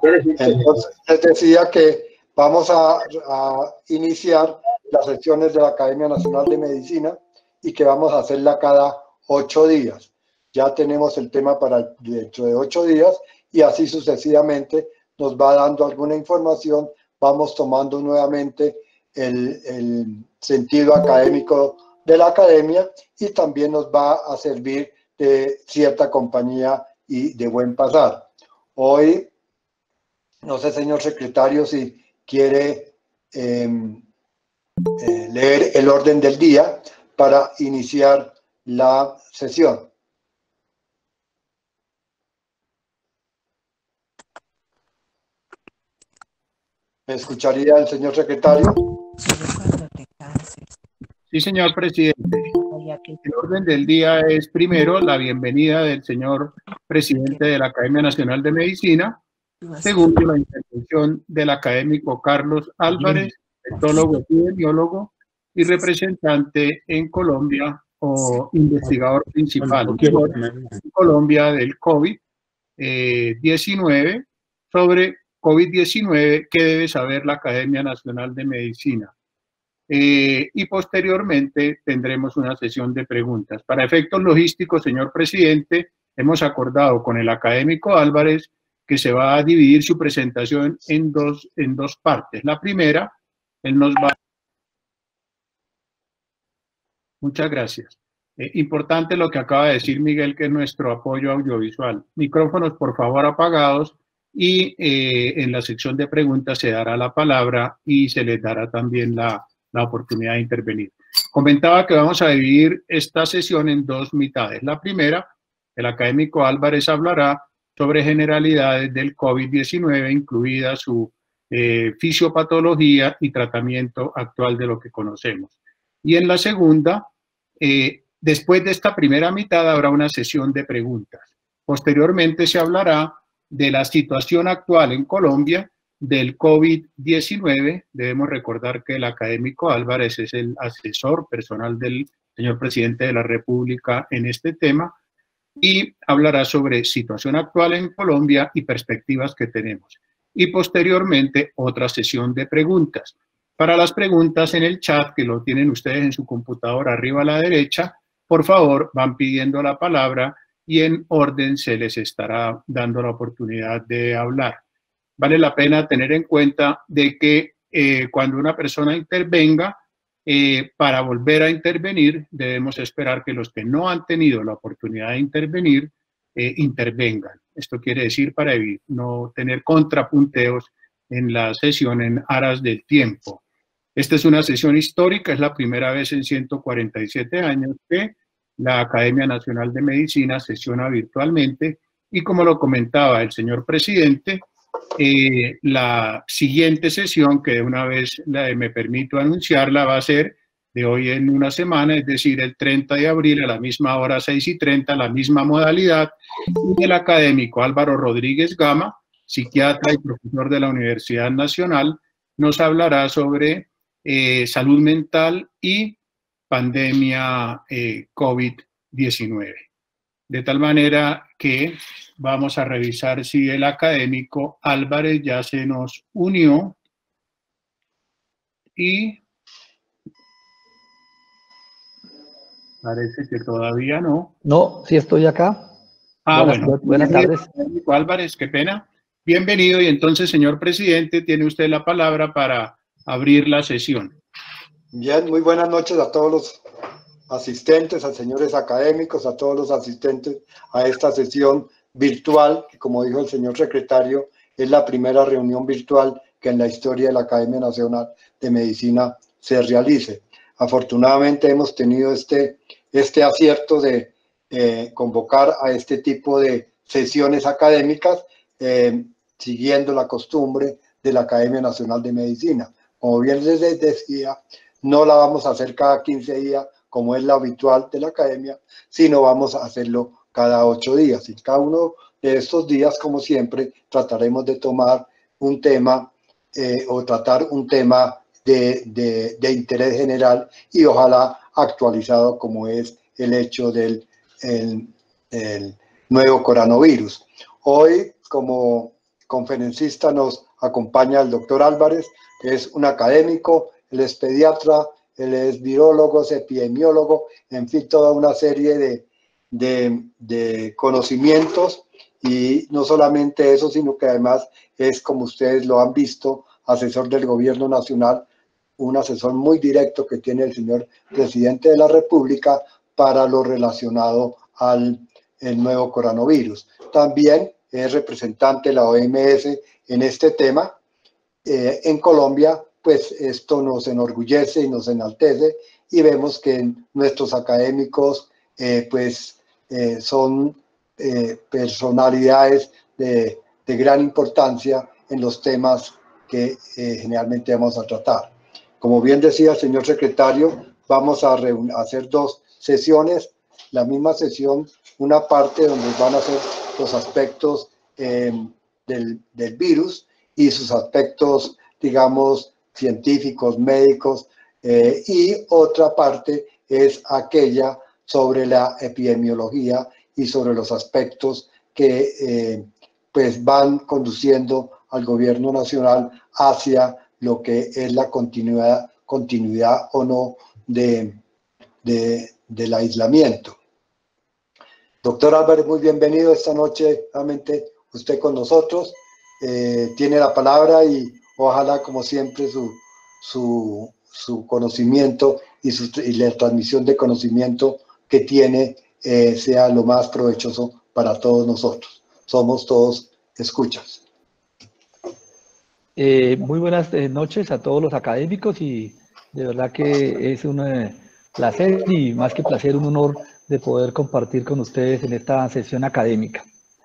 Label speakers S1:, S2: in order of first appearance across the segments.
S1: Entonces, les decía que vamos a iniciar las sesiones de la Academia Nacional de Medicina y que vamos a hacerla cada 8 días. Ya tenemos el tema para dentro de 8 días y así sucesivamente nos va dando alguna información, vamos tomando nuevamente el sentido académico de la academia y también nos va a servir de cierta compañía y de buen pasar. Hoy, no sé, señor secretario, si quiere leer el orden del día para iniciar la sesión. ¿Me escucharía el señor secretario?
S2: Sí, señor presidente. El orden del día es primero la bienvenida del señor presidente de la Academia Nacional de Medicina, segundo la intervención del académico Carlos Álvarez, etólogo epidemiólogo y representante en Colombia o investigador principal en Colombia del COVID-19 sobre COVID-19, ¿qué debe saber la Academia Nacional de Medicina? Y posteriormente tendremos una sesión de preguntas. Para efectos logísticos, señor presidente, hemos acordado con el académico Álvarez que se va a dividir su presentación en dos partes. La primera, él nos va... Muchas gracias. Importante lo que acaba de decir Miguel, que es nuestro apoyo audiovisual. Micrófonos, por favor, apagados, y en la sección de preguntas se dará la palabra y se les dará también la oportunidad de intervenir. Comentaba que vamos a dividir esta sesión en dos mitades. La primera, el académico Álvarez hablará sobre generalidades del COVID-19, incluida su fisiopatología y tratamiento actual de lo que conocemos. Y en la segunda, después de esta primera mitad, habrá una sesión de preguntas. Posteriormente se hablará de la situación actual en Colombia del COVID-19. Debemos recordar que el académico Álvarez es el asesor personal del señor presidente de la República en este tema y hablará sobre situación actual en Colombia y perspectivas que tenemos. Y posteriormente otra sesión de preguntas. Para las preguntas en el chat, que lo tienen ustedes en su computadora arriba a la derecha, por favor van pidiendo la palabra y en orden se les estará dando la oportunidad de hablar. Vale la pena tener en cuenta de que cuando una persona intervenga, para volver a intervenir, debemos esperar que los que no han tenido la oportunidad de intervenir, intervengan. Esto quiere decir para no tener contrapunteos en la sesión en aras del tiempo. Esta es una sesión histórica, es la primera vez en 147 años que la Academia Nacional de Medicina sesiona virtualmente y, como lo comentaba el señor presidente, la siguiente sesión, que de una vez me permito anunciarla, va a ser de hoy en una semana, es decir, el 30 de abril a la misma hora, 6:30, la misma modalidad, y el académico Álvaro Rodríguez Gama, psiquiatra y profesor de la Universidad Nacional, nos hablará sobre salud mental y pandemia COVID-19. De tal manera que vamos a revisar si el académico Álvarez ya se nos unió y parece que todavía no.
S3: No, sí estoy acá. Buenas tardes.
S2: Académico Álvarez, qué pena. Bienvenido, y entonces, señor presidente, tiene usted la palabra para abrir la sesión.
S1: Bien, muy buenas noches a todos los asistentes, a señores académicos, a todos los asistentes a esta sesión virtual, que, como dijo el señor secretario, es la primera reunión virtual que en la historia de la Academia Nacional de Medicina se realice. Afortunadamente hemos tenido este acierto de convocar a este tipo de sesiones académicas, siguiendo la costumbre de la Academia Nacional de Medicina. Como bien les decía, no la vamos a hacer cada 15 días, como es la habitual de la academia, sino vamos a hacerlo cada 8 días. Y cada uno de estos días, como siempre, trataremos de tomar un tema o tratar un tema de interés general y ojalá actualizado, como es el hecho del nuevo coronavirus. Hoy, como conferencista nos acompaña el doctor Álvarez, que es un académico, él es pediatra, él es virólogo, es epidemiólogo, en fin, toda una serie de conocimientos, y no solamente eso, sino que además es, como ustedes lo han visto, asesor del gobierno nacional, un asesor muy directo que tiene el señor presidente de la República para lo relacionado al nuevo coronavirus. También es representante de la OMS en este tema. En Colombia, pues esto nos enorgullece y nos enaltece, y vemos que nuestros académicos son personalidades de gran importancia en los temas que generalmente vamos a tratar. Como bien decía el señor secretario, vamos a hacer dos sesiones, la misma sesión, una parte donde van a ser los aspectos del virus y sus aspectos, digamos, científicos, médicos, y otra parte es aquella sobre la epidemiología y sobre los aspectos que pues van conduciendo al gobierno nacional hacia lo que es la continuidad o no del aislamiento. Doctor Álvarez, muy bienvenido esta noche, nuevamente usted con nosotros. Tiene la palabra y ojalá, como siempre, su conocimiento y la transmisión de conocimiento que tiene sea lo más provechoso para todos nosotros. Somos todos escuchas.
S3: Muy buenas noches a todos los académicos, y de verdad que es un placer, y más que placer, un honor de poder compartir con ustedes en esta sesión académica.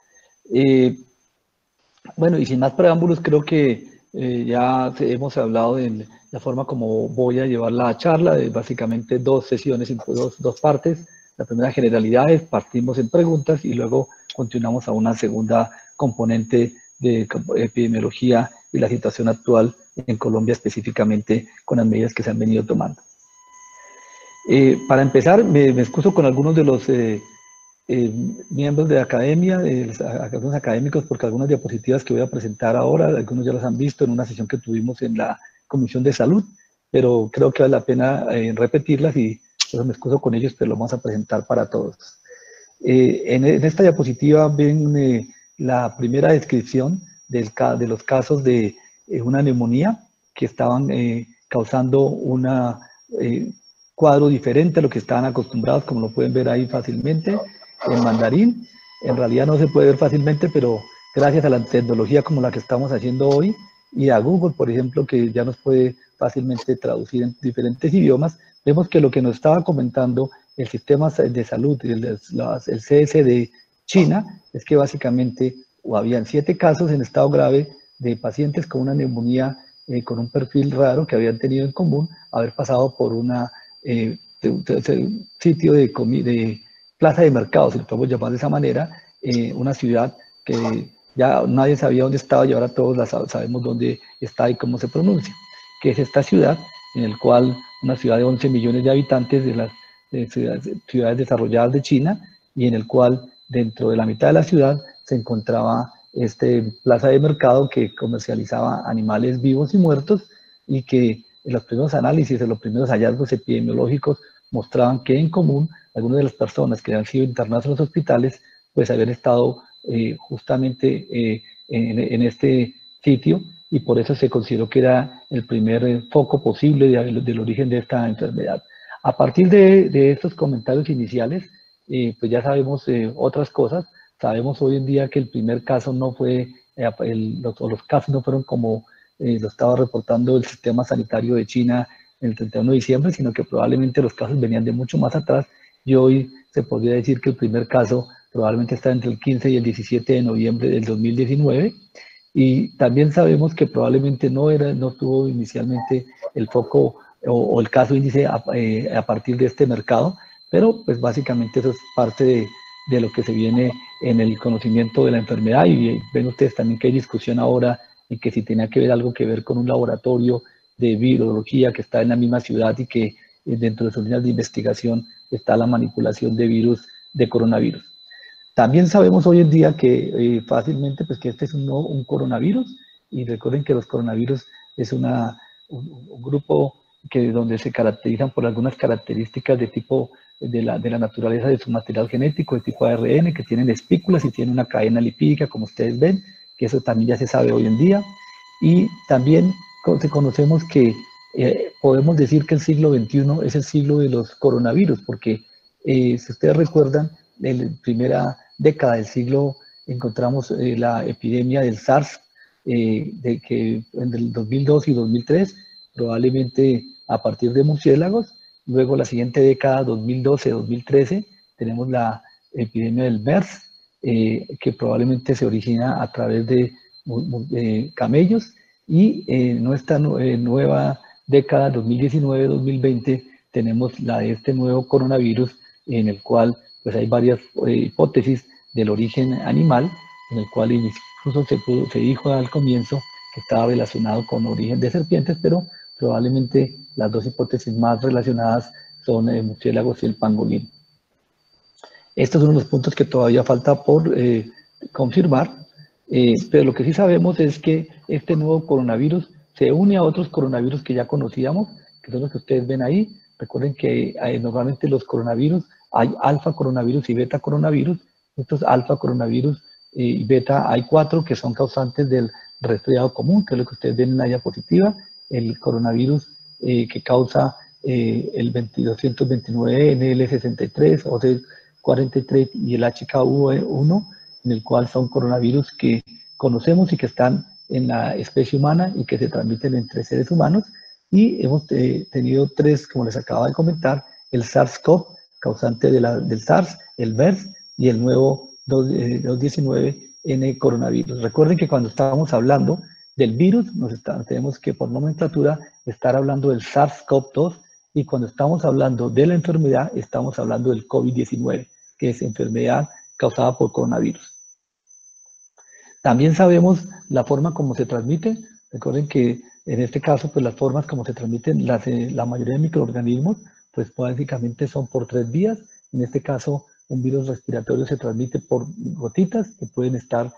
S3: Bueno, y sin más preámbulos, creo que ya hemos hablado de la forma como voy a llevar la charla, de básicamente dos sesiones, dos partes. La primera, generalidades, partimos en preguntas y luego continuamos a una segunda componente de epidemiología y la situación actual en Colombia, específicamente con las medidas que se han venido tomando. Para empezar, me excuso con algunos de los miembros de la academia, algunos académicos, porque algunas diapositivas que voy a presentar ahora, algunos ya las han visto en una sesión que tuvimos en la Comisión de Salud, pero creo que vale la pena repetirlas, y entonces me excuso con ellos, pero lo vamos a presentar para todos. En esta diapositiva ven la primera descripción de los casos de una neumonía que estaban causando un cuadro diferente a lo que estaban acostumbrados, como lo pueden ver ahí fácilmente, en mandarín. En realidad no se puede ver fácilmente, pero gracias a la tecnología como la que estamos haciendo hoy, y a Google, por ejemplo, que ya nos puede fácilmente traducir en diferentes idiomas, vemos que lo que nos estaba comentando el sistema de salud, el CS de China, es que básicamente habían 7 casos en estado grave de pacientes con una neumonía con un perfil raro que habían tenido en común haber pasado por una sitio de plaza de mercado, si lo podemos llamar de esa manera, una ciudad que ya nadie sabía dónde estaba, y ahora todos sabemos dónde está y cómo se pronuncia, que es esta ciudad, en el cual una ciudad de 11 millones de habitantes de las ciudades desarrolladas de China, y en el cual dentro de la mitad de la ciudad se encontraba plaza de mercado que comercializaba animales vivos y muertos, y que en los primeros análisis, en los primeros hallazgos epidemiológicos mostraban que en común algunas de las personas que han sido internadas en los hospitales pues habían estado justamente en este sitio, y por eso se consideró que era el primer foco posible del origen de esta enfermedad. A partir de estos comentarios iniciales, pues ya sabemos otras cosas. Sabemos hoy en día que el primer caso no fue, los casos no fueron como lo estaba reportando el sistema sanitario de China el 31 de diciembre, sino que probablemente los casos venían de mucho más atrás, y hoy se podría decir que el primer caso probablemente está entre el 15 y el 17 de noviembre del 2019, y también sabemos que probablemente no tuvo inicialmente el foco o el caso índice a partir de este mercado, pero pues básicamente eso es parte de lo que se viene en el conocimiento de la enfermedad. Y ven ustedes también que hay discusión ahora en que si tenía que ver algo que ver con un laboratorio de virología que está en la misma ciudad, y que dentro de sus líneas de investigación está la manipulación de virus, de coronavirus. También sabemos hoy en día que fácilmente pues, que este es un coronavirus, y recuerden que los coronavirus es un grupo donde se caracterizan por algunas características de tipo de la naturaleza de su material genético, de tipo ARN, que tienen espículas y tienen una cadena lipídica, como ustedes ven, que eso también ya se sabe hoy en día. Y también conocemos que podemos decir que el siglo XXI es el siglo de los coronavirus, porque si ustedes recuerdan, en la primera década del siglo encontramos la epidemia del SARS, de que en el 2002 y 2003, probablemente a partir de murciélagos. Luego la siguiente década, 2012-2013, tenemos la epidemia del MERS, que probablemente se origina a través de camellos. Y en nuestra nueva década, 2019-2020, tenemos la de este nuevo coronavirus, en el cual pues hay varias hipótesis del origen animal, en el cual incluso se dijo al comienzo que estaba relacionado con origen de serpientes, pero probablemente las dos hipótesis más relacionadas son el murciélagos y el pangolín. Estos son los puntos que todavía falta por confirmar, pero lo que sí sabemos es que este nuevo coronavirus se une a otros coronavirus que ya conocíamos, que son los que ustedes ven ahí. Recuerden que normalmente los coronavirus, hay alfa coronavirus y beta coronavirus. Estos alfa coronavirus y beta, hay 4 que son causantes del resfriado común, que es lo que ustedes ven en la diapositiva. El coronavirus que causa el 229, NL63, OC43 y el HKV1, en el cual son coronavirus que conocemos y que están en la especie humana y que se transmiten entre seres humanos. Y hemos tenido 3, como les acabo de comentar: el SARS-CoV, causante del SARS, el MERS y el nuevo 219N coronavirus. Recuerden que cuando estábamos hablando del virus, tenemos que por nomenclatura estar hablando del SARS-CoV-2, y cuando estamos hablando de la enfermedad, estamos hablando del COVID-19, que es enfermedad causada por coronavirus. También sabemos la forma como se transmite. Recuerden que en este caso, pues las formas como se transmiten la mayoría de microorganismos, pues básicamente son por 3 vías. En este caso, un virus respiratorio se transmite por gotitas que pueden estar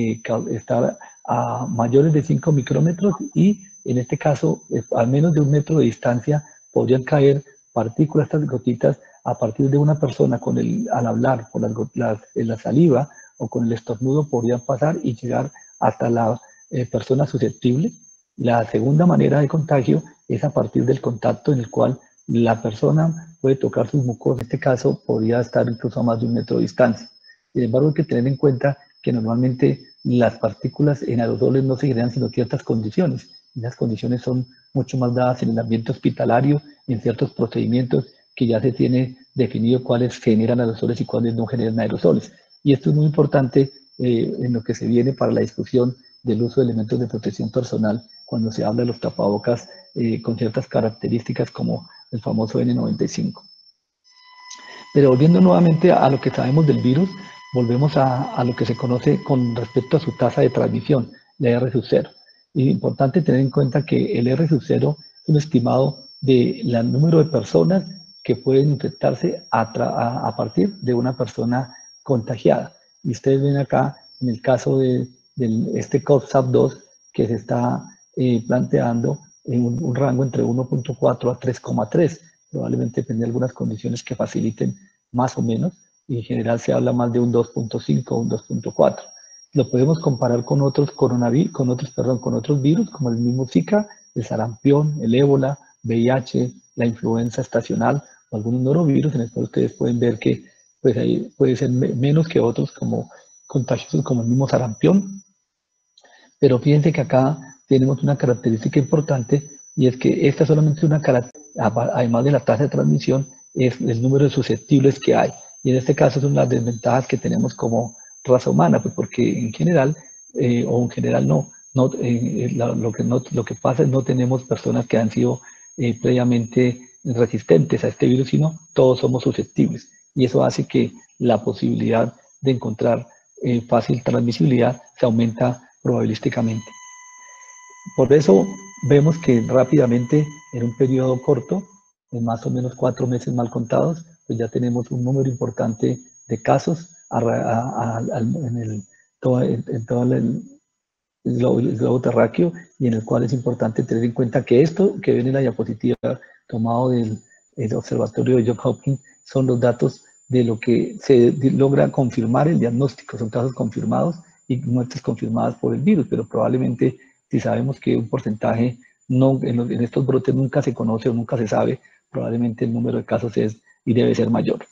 S3: a mayores de 5 micrómetros, y en este caso, a menos de 1 metro de distancia, podrían caer partículas, estas gotitas, a partir de una persona al hablar, por la saliva o con el estornudo, podrían pasar y llegar hasta la persona susceptible. La segunda manera de contagio es a partir del contacto, en el cual la persona puede tocar sus mucosas. En este caso, podría estar incluso a más de 1 metro de distancia. Sin embargo, hay que tener en cuenta que normalmente las partículas en aerosoles no se generan sino ciertas condiciones. Y las condiciones son mucho más dadas en el ambiente hospitalario, en ciertos procedimientos que ya se tiene definido cuáles generan aerosoles y cuáles no generan aerosoles. Y esto es muy importante en lo que se viene para la discusión del uso de elementos de protección personal, cuando se habla de los tapabocas con ciertas características como el famoso N95. Pero volviendo nuevamente a lo que sabemos del virus, volvemos a lo que se conoce con respecto a su tasa de transmisión, la R sub 0. Y es importante tener en cuenta que el R sub 0 es un estimado del número de personas que pueden infectarse a partir de una persona contagiada. Y ustedes ven acá, en el caso de este COV-SAP2, que se está planteando en un rango entre 1.4 a 3.3. Probablemente depende de algunas condiciones que faciliten más o menos, y en general se habla más de un 2.5 o un 2.4. Lo podemos comparar con otros con otros virus, como el mismo Zika, el sarampión, el ébola, VIH, la influenza estacional o algunos norovirus, en el cual ustedes pueden ver que pues, ahí puede ser menos que otros, como contagiosos como el mismo sarampión. Pero fíjense que acá tenemos una característica importante, y es que esta solamente una característica, además de la tasa de transmisión, es el número de susceptibles que hay. Y en este caso son las desventajas que tenemos como raza humana, pues porque en general, o en general lo que pasa es no tenemos personas que han sido previamente resistentes a este virus, sino todos somos susceptibles. Y eso hace que la posibilidad de encontrar fácil transmisibilidad se aumenta probabilísticamente. Por eso vemos que rápidamente, en un periodo corto, en más o menos 4 meses mal contados, pues ya tenemos un número importante de casos en todo el globo terráqueo, y en el cual es importante tener en cuenta que esto que ven en la diapositiva tomado del observatorio de Johns Hopkins son los datos de lo que se logra confirmar el diagnóstico. Son casos confirmados y muertes confirmadas por el virus, pero probablemente si sabemos que un porcentaje en estos brotes nunca se conoce o nunca se sabe, probablemente el número de casos es y debe ser mayor.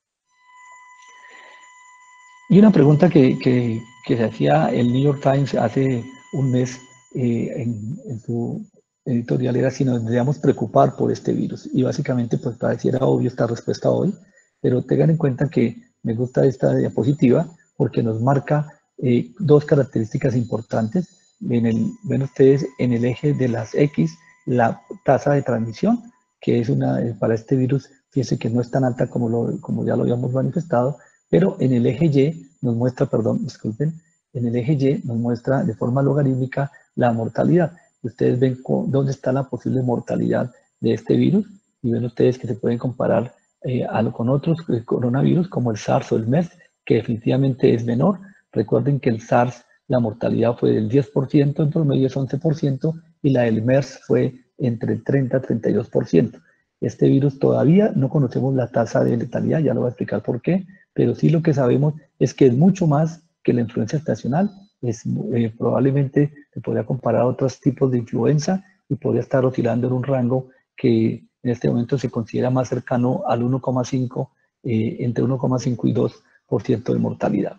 S3: Y una pregunta que se hacía el New York Times hace un mes en su editorial era si nos debíamos preocupar por este virus. Y básicamente pues pareciera obvio esta respuesta hoy, pero tengan en cuenta que me gusta esta diapositiva porque nos marca dos características importantes. Ven ustedes en el eje de las X la tasa de transmisión, que es para este virus, fíjense que no es tan alta como ya lo habíamos manifestado, pero en el eje Y nos muestra, en el eje Y nos muestra de forma logarítmica la mortalidad. Ustedes ven dónde está la posible mortalidad de este virus y ven ustedes que se pueden comparar con otros coronavirus como el SARS o el MERS, que definitivamente es menor. Recuerden que el SARS, la mortalidad fue del 10%, en promedio es 11%, y la del MERS fue entre el 30 y 32%. Este virus todavía no conocemos la tasa de letalidad, ya lo voy a explicar por qué, pero sí lo que sabemos es que es mucho más que la influenza estacional. Probablemente se podría comparar a otros tipos de influenza y podría estar oscilando en un rango que en este momento se considera más cercano al 1,5, entre 1,5 y 2% de mortalidad.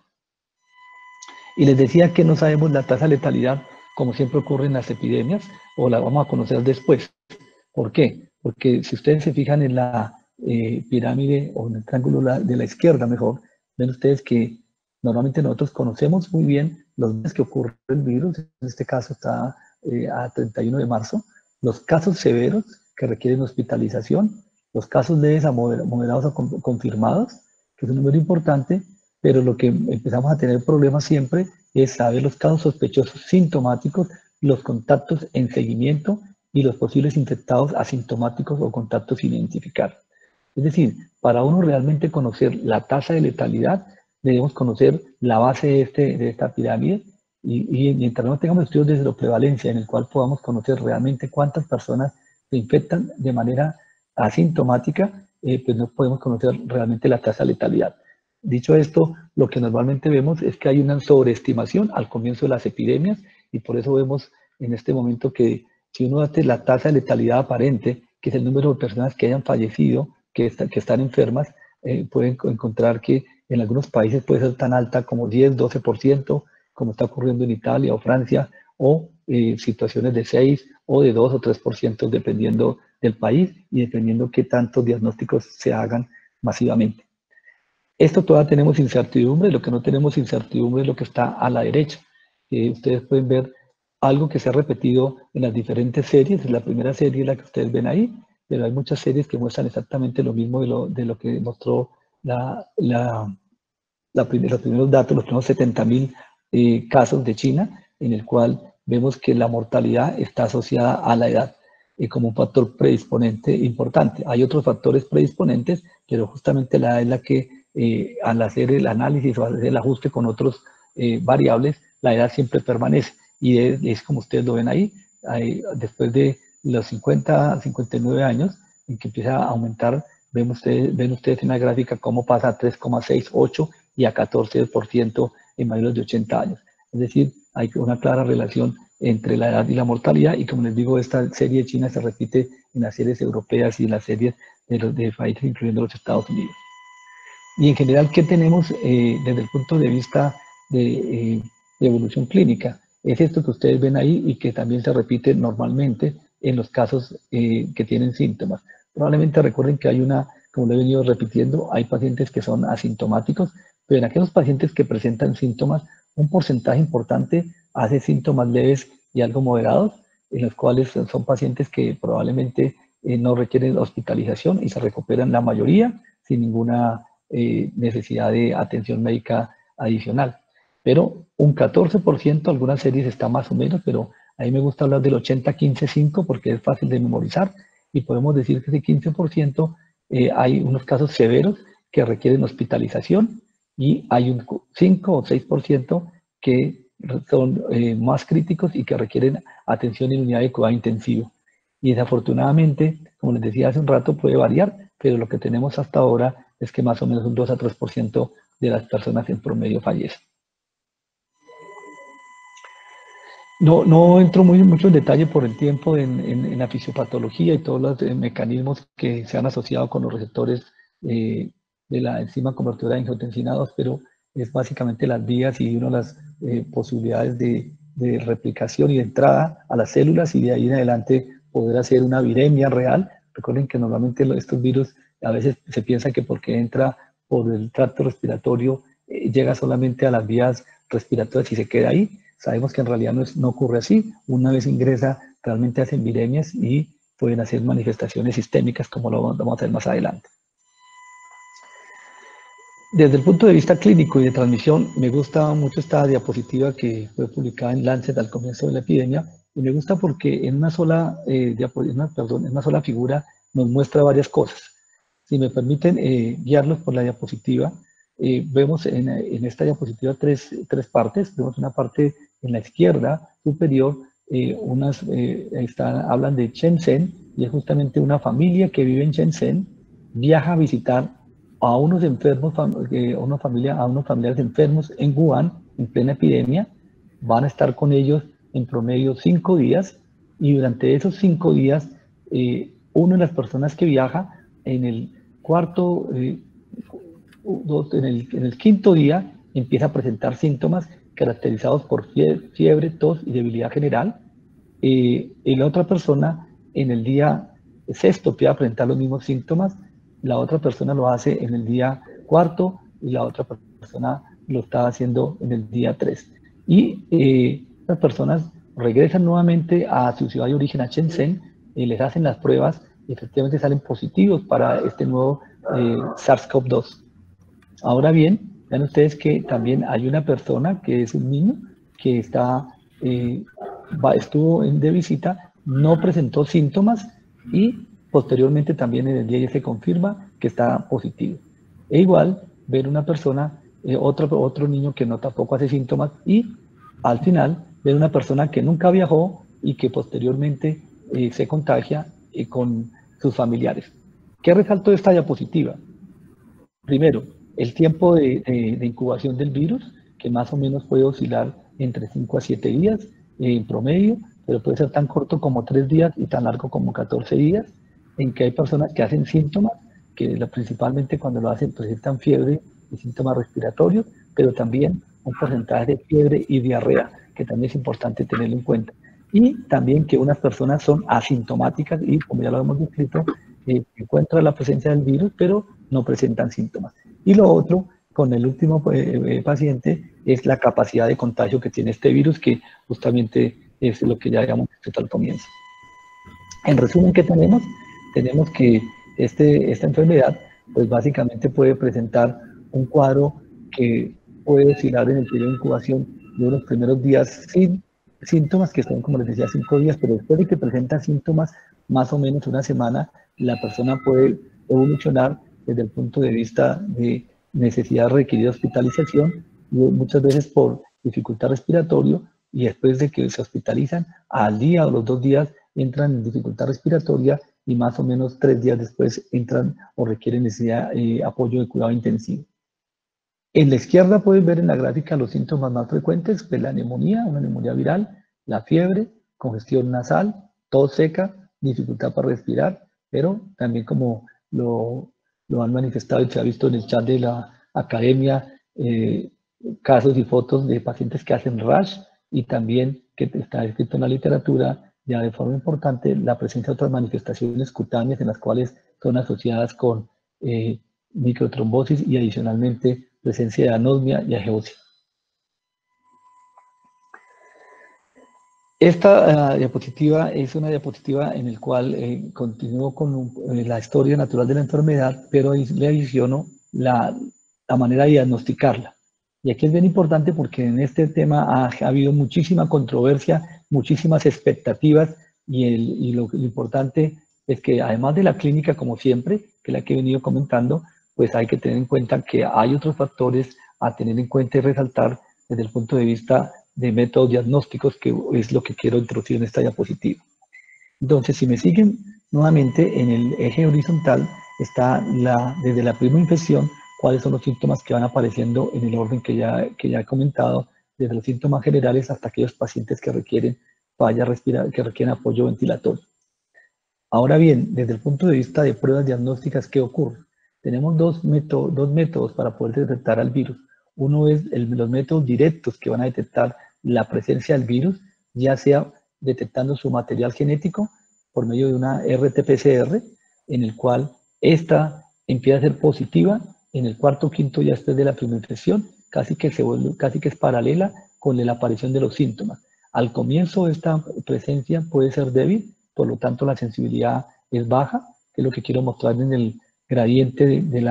S3: Y les decía que no sabemos la tasa de letalidad, como siempre ocurre en las epidemias, o la vamos a conocer después. ¿Por qué? Porque si ustedes se fijan en la pirámide o en el triángulo de la izquierda mejor, ven ustedes que normalmente nosotros conocemos muy bien los días que ocurre el virus. En este caso está a 31 de marzo. Los casos severos que requieren hospitalización, los casos leves a moderados o confirmados, que es un número importante, pero lo que empezamos a tener problemas siempre es saber los casos sospechosos sintomáticos, los contactos en seguimiento y los posibles infectados asintomáticos o contactos sin identificar. Es decir, para uno realmente conocer la tasa de letalidad, debemos conocer la base de esta pirámide y mientras no tengamos estudios de seroprevalencia en el cual podamos conocer realmente cuántas personas se infectan de manera asintomática, pues no podemos conocer realmente la tasa de letalidad. Dicho esto, lo que normalmente vemos es que hay una sobreestimación al comienzo de las epidemias y por eso vemos en este momento que si uno hace la tasa de letalidad aparente, que es el número de personas que hayan fallecido, que están enfermas, pueden encontrar que en algunos países puede ser tan alta como 10, 12%, como está ocurriendo en Italia o Francia, o situaciones de 6 o de 2 o 3%, dependiendo del país y dependiendo qué tantos diagnósticos se hagan masivamente. Esto todavía tenemos incertidumbre, lo que no tenemos incertidumbre es lo que está a la derecha. Ustedes pueden ver algo que se ha repetido en las diferentes series. La primera serie es la que ustedes ven ahí, pero hay muchas series que muestran exactamente lo mismo de lo que mostró los primeros datos, los primeros 70.000 casos de China, en el cual vemos que la mortalidad está asociada a la edad como un factor predisponente importante. Hay otros factores predisponentes, pero justamente la edad es la que al hacer el análisis o hacer el ajuste con otros variables, la edad siempre permanece. Y es como ustedes lo ven ahí, después de los 50, 59 años, en que empieza a aumentar, ven ustedes en la gráfica cómo pasa a 3,6, 8 y a 14% en mayores de 80 años. Es decir, hay una clara relación entre la edad y la mortalidad, y como les digo, esta serie de China se repite en las series europeas y en las series de países, incluyendo los Estados Unidos. Y en general, ¿qué tenemos desde el punto de vista de evolución clínica? Es esto que ustedes ven ahí y que también se repite normalmente en los casos que tienen síntomas. Probablemente recuerden que hay como lo he venido repitiendo, hay pacientes que son asintomáticos, pero en aquellos pacientes que presentan síntomas, un porcentaje importante hace síntomas leves y algo moderados, en los cuales son pacientes que probablemente no requieren hospitalización y se recuperan la mayoría sin ninguna necesidad de atención médica adicional. Pero un 14%, algunas series está más o menos, pero a mí me gusta hablar del 80-15-5 porque es fácil de memorizar y podemos decir que ese 15% hay unos casos severos que requieren hospitalización y hay un 5 o 6% que son más críticos y que requieren atención en unidad de cuidado intensivo. Y desafortunadamente, como les decía hace un rato, puede variar, pero lo que tenemos hasta ahora es que más o menos un 2 a 3% de las personas en promedio fallecen. No entro mucho en detalle por el tiempo en la fisiopatología y todos los mecanismos que se han asociado con los receptores de la enzima convertidora de angiotensina 2, pero es básicamente las vías y una de las posibilidades de replicación y de entrada a las células, y de ahí en adelante poder hacer una viremia real. Recuerden que normalmente estos virus a veces se piensa que porque entra por el tracto respiratorio llega solamente a las vías respiratorias y se queda ahí. Sabemos que en realidad no ocurre así. Una vez ingresa, realmente hacen viremias y pueden hacer manifestaciones sistémicas, como lo vamos a hacer más adelante. Desde el punto de vista clínico y de transmisión, me gusta mucho esta diapositiva que fue publicada en Lancet al comienzo de la epidemia, y me gusta porque en una sola figura nos muestra varias cosas. Si me permiten guiarlos por la diapositiva, vemos en esta diapositiva tres partes. Vemos una parte en la izquierda superior, hablan de Shenzhen, y es justamente una familia que vive en Shenzhen, viaja a visitar a unos enfermos, a unos familiares enfermos en Wuhan, en plena epidemia. Van a estar con ellos en promedio 5 días, y durante esos 5 días, una de las personas que viaja en el en el quinto día empieza a presentar síntomas caracterizados por fiebre, tos y debilidad general. Y la otra persona en el día sexto empieza a presentar los mismos síntomas. La otra persona lo hace en el día cuarto y la otra persona lo está haciendo en el día 3. Y las personas regresan nuevamente a su ciudad de origen, a Shenzhen, y les hacen las pruebas y efectivamente salen positivos para este nuevo SARS-CoV-2. Ahora bien, vean ustedes que también hay una persona que es un niño que estuvo de visita, no presentó síntomas y posteriormente también en el día ya se confirma que está positivo. E igual, ver una persona, otro niño que no tampoco hace síntomas, y al final ver una persona que nunca viajó y que posteriormente se contagia con sus familiares. ¿Qué resaltó de esta diapositiva? Primero, el tiempo de incubación del virus, que más o menos puede oscilar entre 5 a 7 días en promedio, pero puede ser tan corto como 3 días y tan largo como 14 días, en que hay personas que hacen síntomas, que principalmente cuando lo hacen presentan fiebre y síntomas respiratorios, pero también un porcentaje de fiebre y diarrea, que también es importante tenerlo en cuenta. Y también que unas personas son asintomáticas y, como ya lo hemos descrito, encuentran la presencia del virus, pero no presentan síntomas. Y lo otro, con el último paciente, es la capacidad de contagio que tiene este virus, que justamente es lo que ya habíamos descrito al comienzo. En resumen, ¿qué tenemos? Tenemos que esta enfermedad, pues básicamente puede presentar un cuadro que puede oscilar en el periodo de incubación de unos primeros días sin síntomas, que son, como les decía, 5 días, pero después de que presenta síntomas, más o menos una semana, la persona puede evolucionar desde el punto de vista de necesidad requerida de hospitalización, y muchas veces por dificultad respiratoria, y después de que se hospitalizan, al día o los 2 días entran en dificultad respiratoria, y más o menos 3 días después entran o requieren necesidad apoyo de cuidado intensivo. En la izquierda pueden ver en la gráfica los síntomas más frecuentes de la neumonía, una neumonía viral, la fiebre, congestión nasal, tos seca, dificultad para respirar, pero también, como lo han manifestado y se ha visto en el chat de la academia, casos y fotos de pacientes que hacen rash, y también, que está escrito en la literatura ya de forma importante, la presencia de otras manifestaciones cutáneas en las cuales son asociadas con microtrombosis y adicionalmente presencia de anosmia y ageosia. Esta diapositiva es una diapositiva en la cual continúo con la historia natural de la enfermedad, pero le adiciono la manera de diagnosticarla. Y aquí es bien importante porque en este tema ha habido muchísima controversia, muchísimas expectativas, y lo importante es que, además de la clínica, como siempre, que es la que he venido comentando, pues hay que tener en cuenta que hay otros factores, a tener en cuenta y resaltar desde el punto de vista de métodos diagnósticos, que es lo que quiero introducir en esta diapositiva. Entonces, si me siguen nuevamente en el eje horizontal, está desde la primera infección, cuáles son los síntomas que van apareciendo en el orden que ya he comentado, desde los síntomas generales hasta aquellos pacientes que requieren falla respiratoria, que requieren apoyo ventilatorio. Ahora bien, desde el punto de vista de pruebas diagnósticas, ¿qué ocurre? Tenemos dos métodos para poder detectar al virus. Uno es los métodos directos que van a detectar la presencia del virus, ya sea detectando su material genético por medio de una RT-PCR, en el cual esta empieza a ser positiva en el cuarto o quinto día después de la primera infección, casi que es paralela con la aparición de los síntomas. Al comienzo esta presencia puede ser débil, por lo tanto la sensibilidad es baja, que es lo que quiero mostrar en el gradiente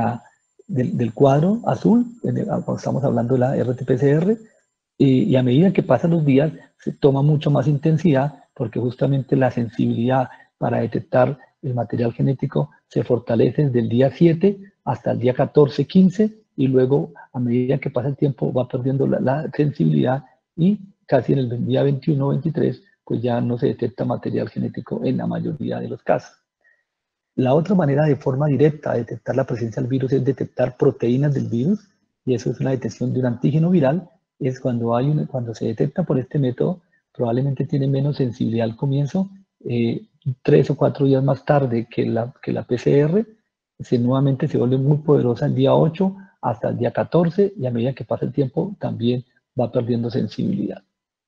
S3: del cuadro azul, cuando estamos hablando de la RT-PCR, y a medida que pasan los días se toma mucho más intensidad, porque justamente la sensibilidad para detectar el material genético se fortalece desde el día 7 hasta el día 14, 15, y luego a medida que pasa el tiempo va perdiendo la sensibilidad, y casi en el día 21 o 23 pues ya no se detecta material genético en la mayoría de los casos. La otra manera de forma directa de detectar la presencia del virus es detectar proteínas del virus, y eso es una detección de un antígeno viral. Es cuando se detecta por este método, probablemente tiene menos sensibilidad al comienzo, 3 o 4 días más tarde que la PCR, nuevamente se vuelve muy poderosa el día 8 hasta el día 14, y a medida que pasa el tiempo también va perdiendo sensibilidad.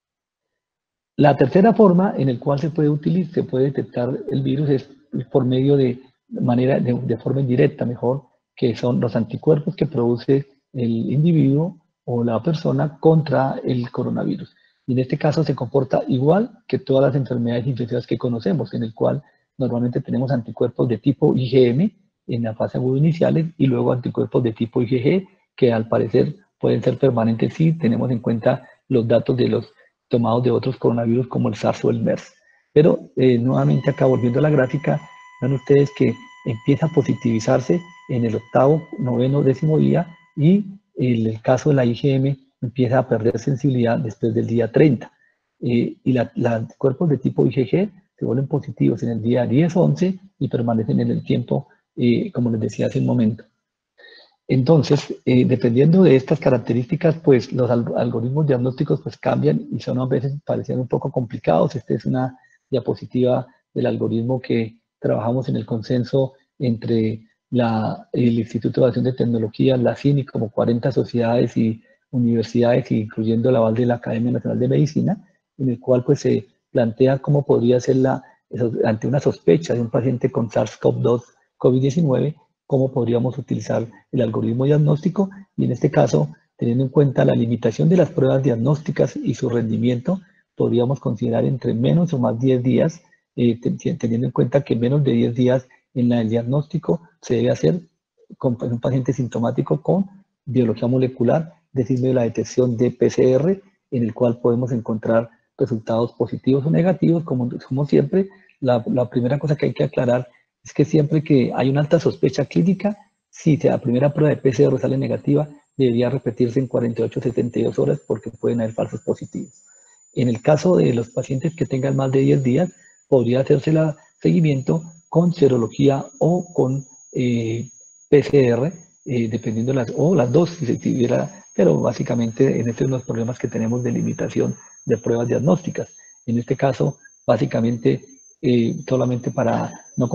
S3: La tercera forma en la cual se puede detectar el virus es por medio de forma indirecta, mejor, que son los anticuerpos que produce el individuo o la persona contra el coronavirus. Y en este caso se comporta igual que todas las enfermedades infecciosas que conocemos, en el cual normalmente tenemos anticuerpos de tipo IgM en la fase aguda iniciales, y luego anticuerpos de tipo IgG, que al parecer pueden ser permanentes si tenemos en cuenta los datos de los tomados de otros coronavirus como el SARS o el MERS. Pero nuevamente acá, volviendo a la gráfica, ven ustedes que empieza a positivizarse en el octavo, noveno, décimo día, y en el caso de la IgM empieza a perder sensibilidad después del día 30. Y los anticuerpos de tipo IgG se vuelven positivos en el día 10 o 11 y permanecen en el tiempo, como les decía hace un momento. Entonces, dependiendo de estas características, pues los algoritmos diagnósticos pues cambian y son a veces parecen un poco complicados. Esta es una diapositiva del algoritmo que trabajamos en el consenso entre el Instituto de Evaluación de Tecnología, la CINI, como 40 sociedades y universidades, incluyendo el aval de la Academia Nacional de Medicina, en el cual pues se plantea cómo podría ser ante una sospecha de un paciente con SARS-CoV-2, COVID-19, cómo podríamos utilizar el algoritmo diagnóstico, y en este caso, teniendo en cuenta la limitación de las pruebas diagnósticas y su rendimiento, podríamos considerar entre menos o más 10 días, teniendo en cuenta que menos de 10 días en el diagnóstico se debe hacer con un paciente sintomático con biología molecular, decir, de la detección de PCR, en el cual podemos encontrar resultados positivos o negativos. Como siempre, la primera cosa que hay que aclarar es que siempre que hay una alta sospecha clínica, si la primera prueba de PCR sale negativa, debería repetirse en 48 o 72 horas, porque pueden haber falsos positivos. En el caso de los pacientes que tengan más de 10 días, podría hacerse el seguimiento con serología o con PCR, dependiendo las dos, si se tuviera, pero básicamente en este es uno de los problemas que tenemos de limitación de pruebas diagnósticas. En este caso, básicamente, solamente para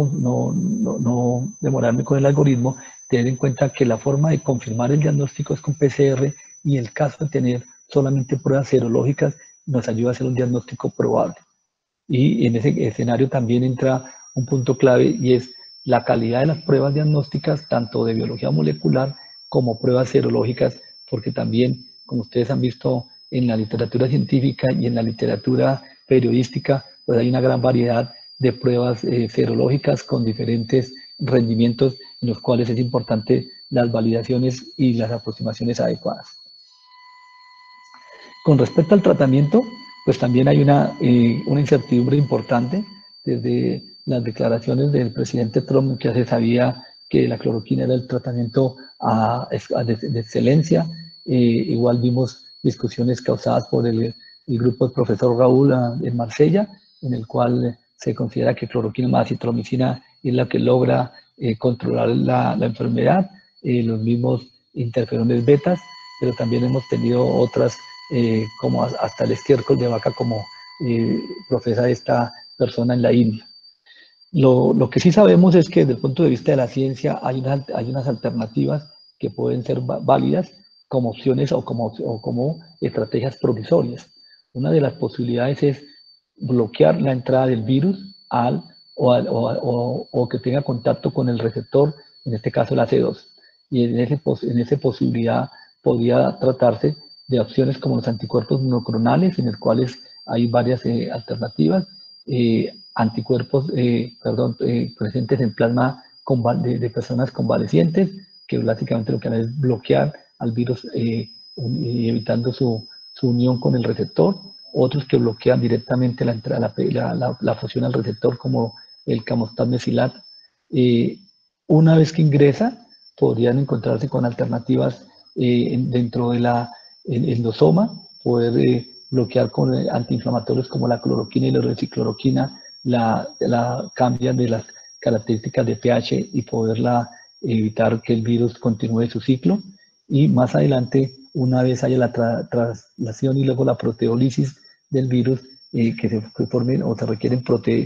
S3: no demorarme con el algoritmo, tener en cuenta que la forma de confirmar el diagnóstico es con PCR, y el caso de tener solamente pruebas serológicas nos ayuda a hacer un diagnóstico probable. Y en ese escenario también entra un punto clave, y es la calidad de las pruebas diagnósticas, tanto de biología molecular como pruebas serológicas, porque también, como ustedes han visto en la literatura científica y en la literatura periodística, pues hay una gran variedad de pruebas serológicas con diferentes rendimientos, en los cuales es importante las validaciones y las aproximaciones adecuadas. Con respecto al tratamiento, pues también hay una incertidumbre importante. Desde las declaraciones del presidente Trump, que ya se sabía que la cloroquina era el tratamiento de excelencia, igual vimos discusiones causadas por el grupo del profesor Raúl en Marsella, en el cual se considera que cloroquina más acitromicina es la que logra controlar la enfermedad, los mismos interferones betas, pero también hemos tenido otras, como hasta el estiércol de vaca, como profesa esta persona en la India. Lo que sí sabemos es que desde el punto de vista de la ciencia hay unas alternativas que pueden ser válidas como opciones o como estrategias provisorias. Una de las posibilidades es bloquear la entrada del virus o que tenga contacto con el receptor, en este caso el AC2. Y en esa posibilidad podría tratarse de opciones como los anticuerpos monoclonales, en los cuales hay varias alternativas, anticuerpos presentes en plasma de personas convalecientes, que básicamente lo que hacen es bloquear al virus y evitando su unión con el receptor. Otros que bloquean directamente la fusión al receptor, como el Camostat mesilat. Una vez que ingresa, podrían encontrarse con alternativas dentro de la endosoma, poder bloquear con antiinflamatorios como la cloroquina y la hidroxicloroquina, cambian de las características de pH y poderla evitar que el virus continúe su ciclo. Y más adelante, una vez haya la traslación y luego la proteólisis del virus, que se formen o se requieren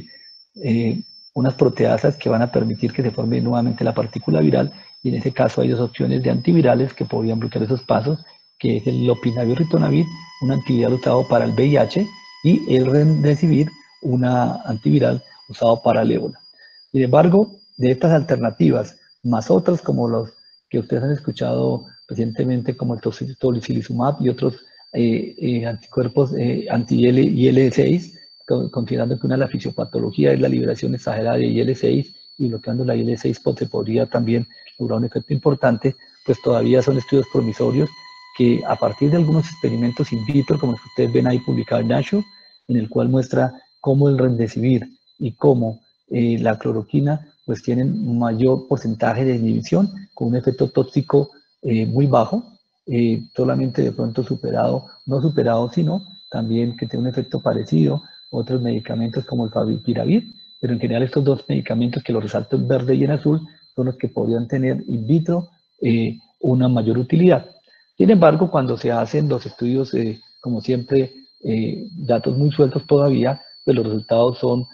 S3: unas proteasas que van a permitir que se forme nuevamente la partícula viral, y en ese caso hay dos opciones de antivirales que podrían bloquear esos pasos, que es el lopinavir ritonavir, un antiviral usado para el VIH, y el remdesivir, una antiviral usado para el ébola. Sin embargo, de estas alternativas, más otras como los que ustedes han escuchado recientemente, como el tocilizumab y otros anticuerpos anti-IL-6, considerando que una de la fisiopatología es la liberación exagerada de IL-6, y bloqueando la IL-6 pues, se podría también lograr un efecto importante, pues todavía son estudios promisorios que a partir de algunos experimentos in vitro, como los que ustedes ven ahí publicado en Nature, en el cual muestra cómo el remdesivir y cómo la cloroquina pues tienen mayor porcentaje de inhibición con un efecto tóxico muy bajo, solamente de pronto no superado, sino también que tiene un efecto parecido a otros medicamentos como el favipiravir, pero en general estos dos medicamentos que los resalto en verde y en azul son los que podrían tener in vitro una mayor utilidad. Sin embargo, cuando se hacen los estudios, como siempre, datos muy sueltos todavía, pues los resultados son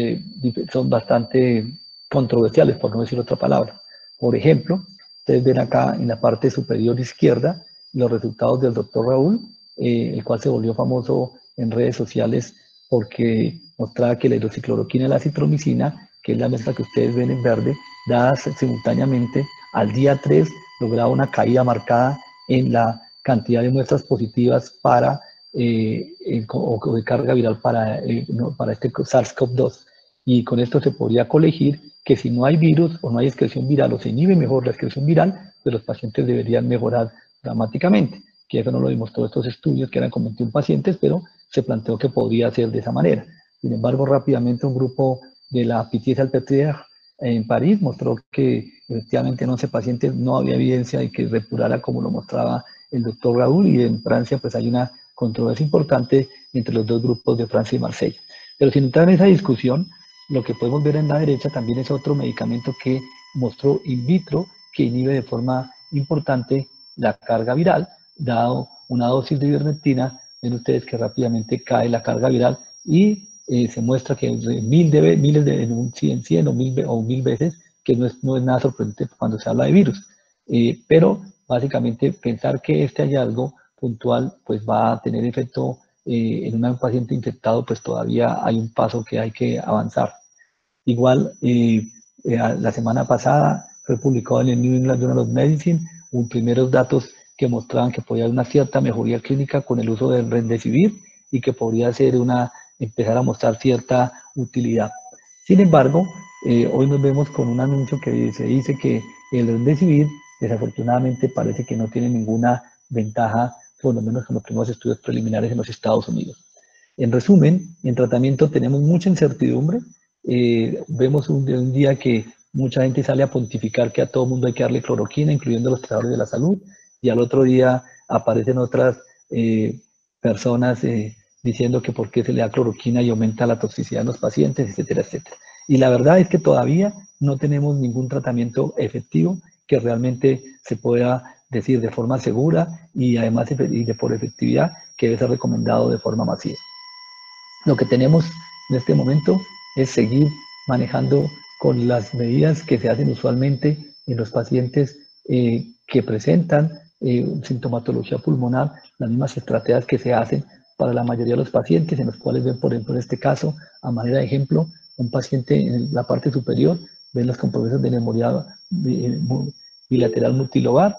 S3: bastante controversiales, por no decir otra palabra. Por ejemplo, ustedes ven acá en la parte superior izquierda los resultados del doctor Raúl, el cual se volvió famoso en redes sociales porque mostraba que la hidroxicloroquina y la acitromicina, que es la mezcla que ustedes ven en verde, dadas simultáneamente, al día 3 lograba una caída marcada en la cantidad de muestras positivas para o de carga viral para este SARS-CoV-2. Y con esto se podría colegir que si no hay virus o no hay excreción viral o se inhibe mejor la excreción viral, pues los pacientes deberían mejorar dramáticamente. Que eso no lo demostró estos estudios, que eran con 21 pacientes, pero se planteó que podría ser de esa manera. Sin embargo, rápidamente un grupo de la Pitié-Salpêtrière en París mostró que efectivamente en 11 pacientes no había evidencia de que repurara como lo mostraba el doctor Raúl, y en Francia pues hay una controversia importante entre los dos grupos de Francia y Marsella. Pero sin entrar en esa discusión, lo que podemos ver en la derecha también es otro medicamento que mostró in vitro que inhibe de forma importante la carga viral, dado una dosis de ivermectina. Ven ustedes que rápidamente cae la carga viral y se muestra que en un 100 o 1000 veces, que no es nada sorprendente cuando se habla de virus. Pero básicamente pensar que este hallazgo puntual pues va a tener efecto en un paciente infectado, pues todavía hay un paso que hay que avanzar. Igual, la semana pasada fue publicado en el New England Journal of Medicine primeros datos que mostraban que podía haber una cierta mejoría clínica con el uso del remdesivir y que podría ser empezar a mostrar cierta utilidad. Sin embargo, hoy nos vemos con un anuncio que se dice que el remdesivir desafortunadamente parece que no tiene ninguna ventaja, por lo menos con los primeros estudios preliminares en los Estados Unidos. En resumen, en tratamiento tenemos mucha incertidumbre. Vemos un día que mucha gente sale a pontificar que a todo mundo hay que darle cloroquina, incluyendo los trabajadores de la salud, y al otro día aparecen otras personas diciendo que por qué se le da cloroquina y aumenta la toxicidad en los pacientes, etcétera, etcétera. Y la verdad es que todavía no tenemos ningún tratamiento efectivo que realmente se pueda decir de forma segura y además por efectividad que debe ser recomendado de forma masiva. Lo que tenemos en este momento es seguir manejando con las medidas que se hacen usualmente en los pacientes que presentan sintomatología pulmonar, las mismas estrategias que se hacen para la mayoría de los pacientes, en los cuales ven, por ejemplo, en este caso, a manera de ejemplo, un paciente en la parte superior, ven los compromisos de neumonía bilateral multilobar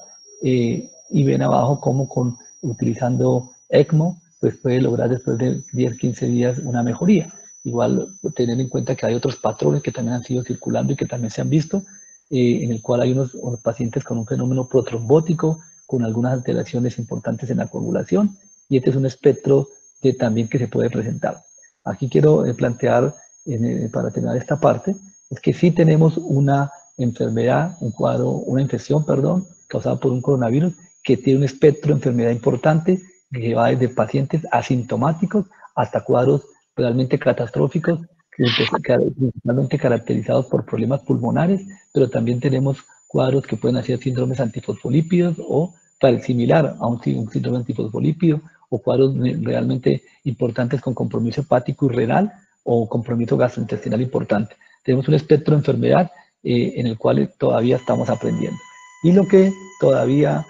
S3: y ven abajo cómo utilizando ECMO, pues puede lograr después de 10, 15 días una mejoría. Igual tener en cuenta que hay otros patrones que también han sido circulando y que también se han visto, en el cual hay unos pacientes con un fenómeno protrombótico, con algunas alteraciones importantes en la coagulación, y este es un espectro también que se puede presentar. Aquí quiero plantear, para terminar esta parte, es que sí tenemos una enfermedad, una infección, perdón, causada por un coronavirus, que tiene un espectro de enfermedad importante, que va desde pacientes asintomáticos hasta cuadros realmente catastróficos, principalmente caracterizados por problemas pulmonares, pero también tenemos cuadros que pueden ser síndromes antifosfolípidos o similar a un síndrome antifosfolípido, o cuadros realmente importantes con compromiso hepático y renal o compromiso gastrointestinal importante. Tenemos un espectro de enfermedad en el cual todavía estamos aprendiendo. Y lo que todavía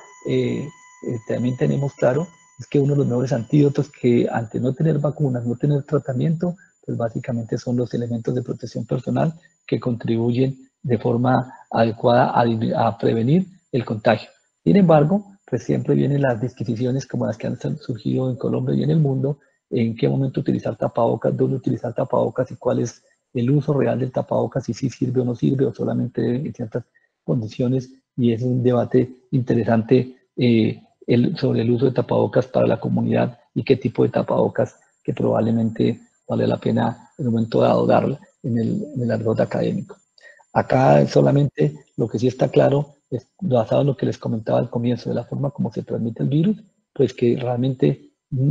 S3: también tenemos claro es que uno de los mejores antídotos que ante no tener vacunas, no tener tratamiento, pues básicamente son los elementos de protección personal que contribuyen de forma adecuada a prevenir el contagio. Sin embargo, pues siempre vienen las disquisiciones como las que han surgido en Colombia y en el mundo, en qué momento utilizar tapabocas, dónde utilizar tapabocas y cuál es el uso real del tapabocas, y si sirve o no sirve, o solamente en ciertas condiciones, y es un debate interesante sobre el uso de tapabocas para la comunidad y qué tipo de tapabocas que probablemente vale la pena en un momento dado dar en el argot académico. Acá solamente lo que sí está claro, es, basado en lo que les comentaba al comienzo, de la forma como se transmite el virus, pues que realmente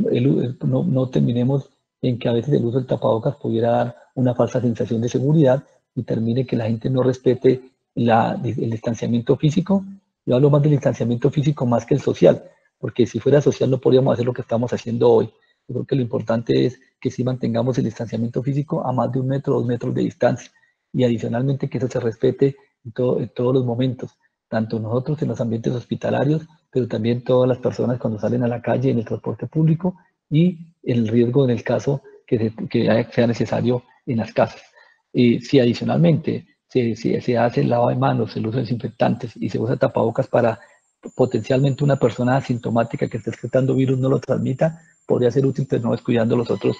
S3: no terminemos en que a veces el uso del tapabocas pudiera dar una falsa sensación de seguridad y termine que la gente no respete el distanciamiento físico. Yo hablo más del distanciamiento físico más que el social, porque si fuera social no podríamos hacer lo que estamos haciendo hoy. Yo creo que lo importante es que sí mantengamos el distanciamiento físico a más de 1 metro, 2 metros de distancia, y adicionalmente que eso se respete en todos los momentos, tanto nosotros en los ambientes hospitalarios, pero también todas las personas cuando salen a la calle en el transporte público, y el riesgo en el caso que sea necesario en las casas. Si adicionalmente se hace el lavado de manos, el uso de desinfectantes y se usa tapabocas para potencialmente una persona asintomática que esté excretando virus no lo transmita, podría ser útil, pero no descuidando los otros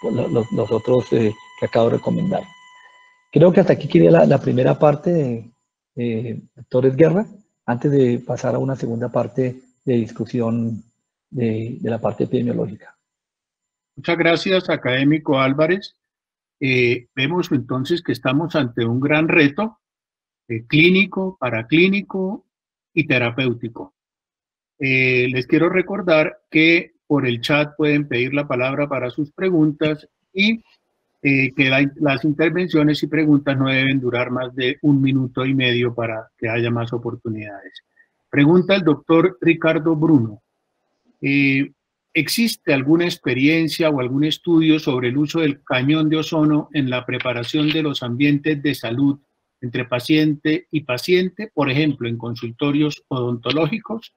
S3: que acabo de recomendar. Creo que hasta aquí quería la primera parte de Torres Guerra, antes de pasar a una segunda parte de discusión de la parte epidemiológica.
S2: Muchas gracias, académico Álvarez. Vemos entonces que estamos ante un gran reto clínico, paraclínico y terapéutico. Les quiero recordar que por el chat pueden pedir la palabra para sus preguntas, y que las intervenciones y preguntas no deben durar más de 1 minuto y medio para que haya más oportunidades. Pregunta el doctor Ricardo Bruno. ¿Existe alguna experiencia o algún estudio sobre el uso del cañón de ozono en la preparación de los ambientes de salud entre paciente y paciente, por ejemplo, en consultorios odontológicos?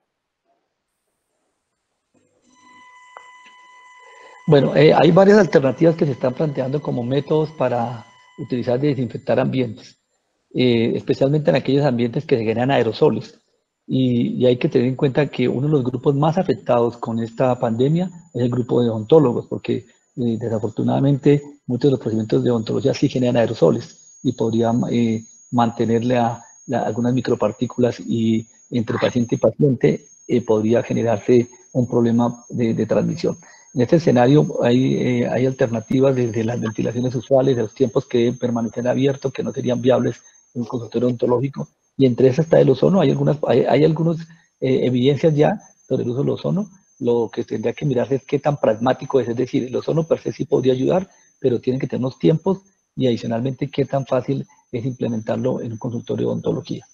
S3: Bueno, hay varias alternativas que se están planteando como métodos para utilizar y desinfectar ambientes, especialmente en aquellos ambientes que generan aerosoles. Y hay que tener en cuenta que uno de los grupos más afectados con esta pandemia es el grupo de odontólogos, porque desafortunadamente muchos de los procedimientos de odontología sí generan aerosoles y podrían mantenerle algunas micropartículas, y entre paciente y paciente podría generarse un problema de transmisión. En este escenario hay alternativas desde las ventilaciones usuales, de los tiempos que deben permanecer abiertos, que no serían viables en un consultorio odontológico, y entre esas está el ozono. Hay algunas evidencias ya sobre el uso del ozono, lo que tendría que mirarse es qué tan pragmático es decir, el ozono per se sí podría ayudar, pero tienen que tener unos tiempos y adicionalmente qué tan fácil es implementarlo en un consultorio de odontología.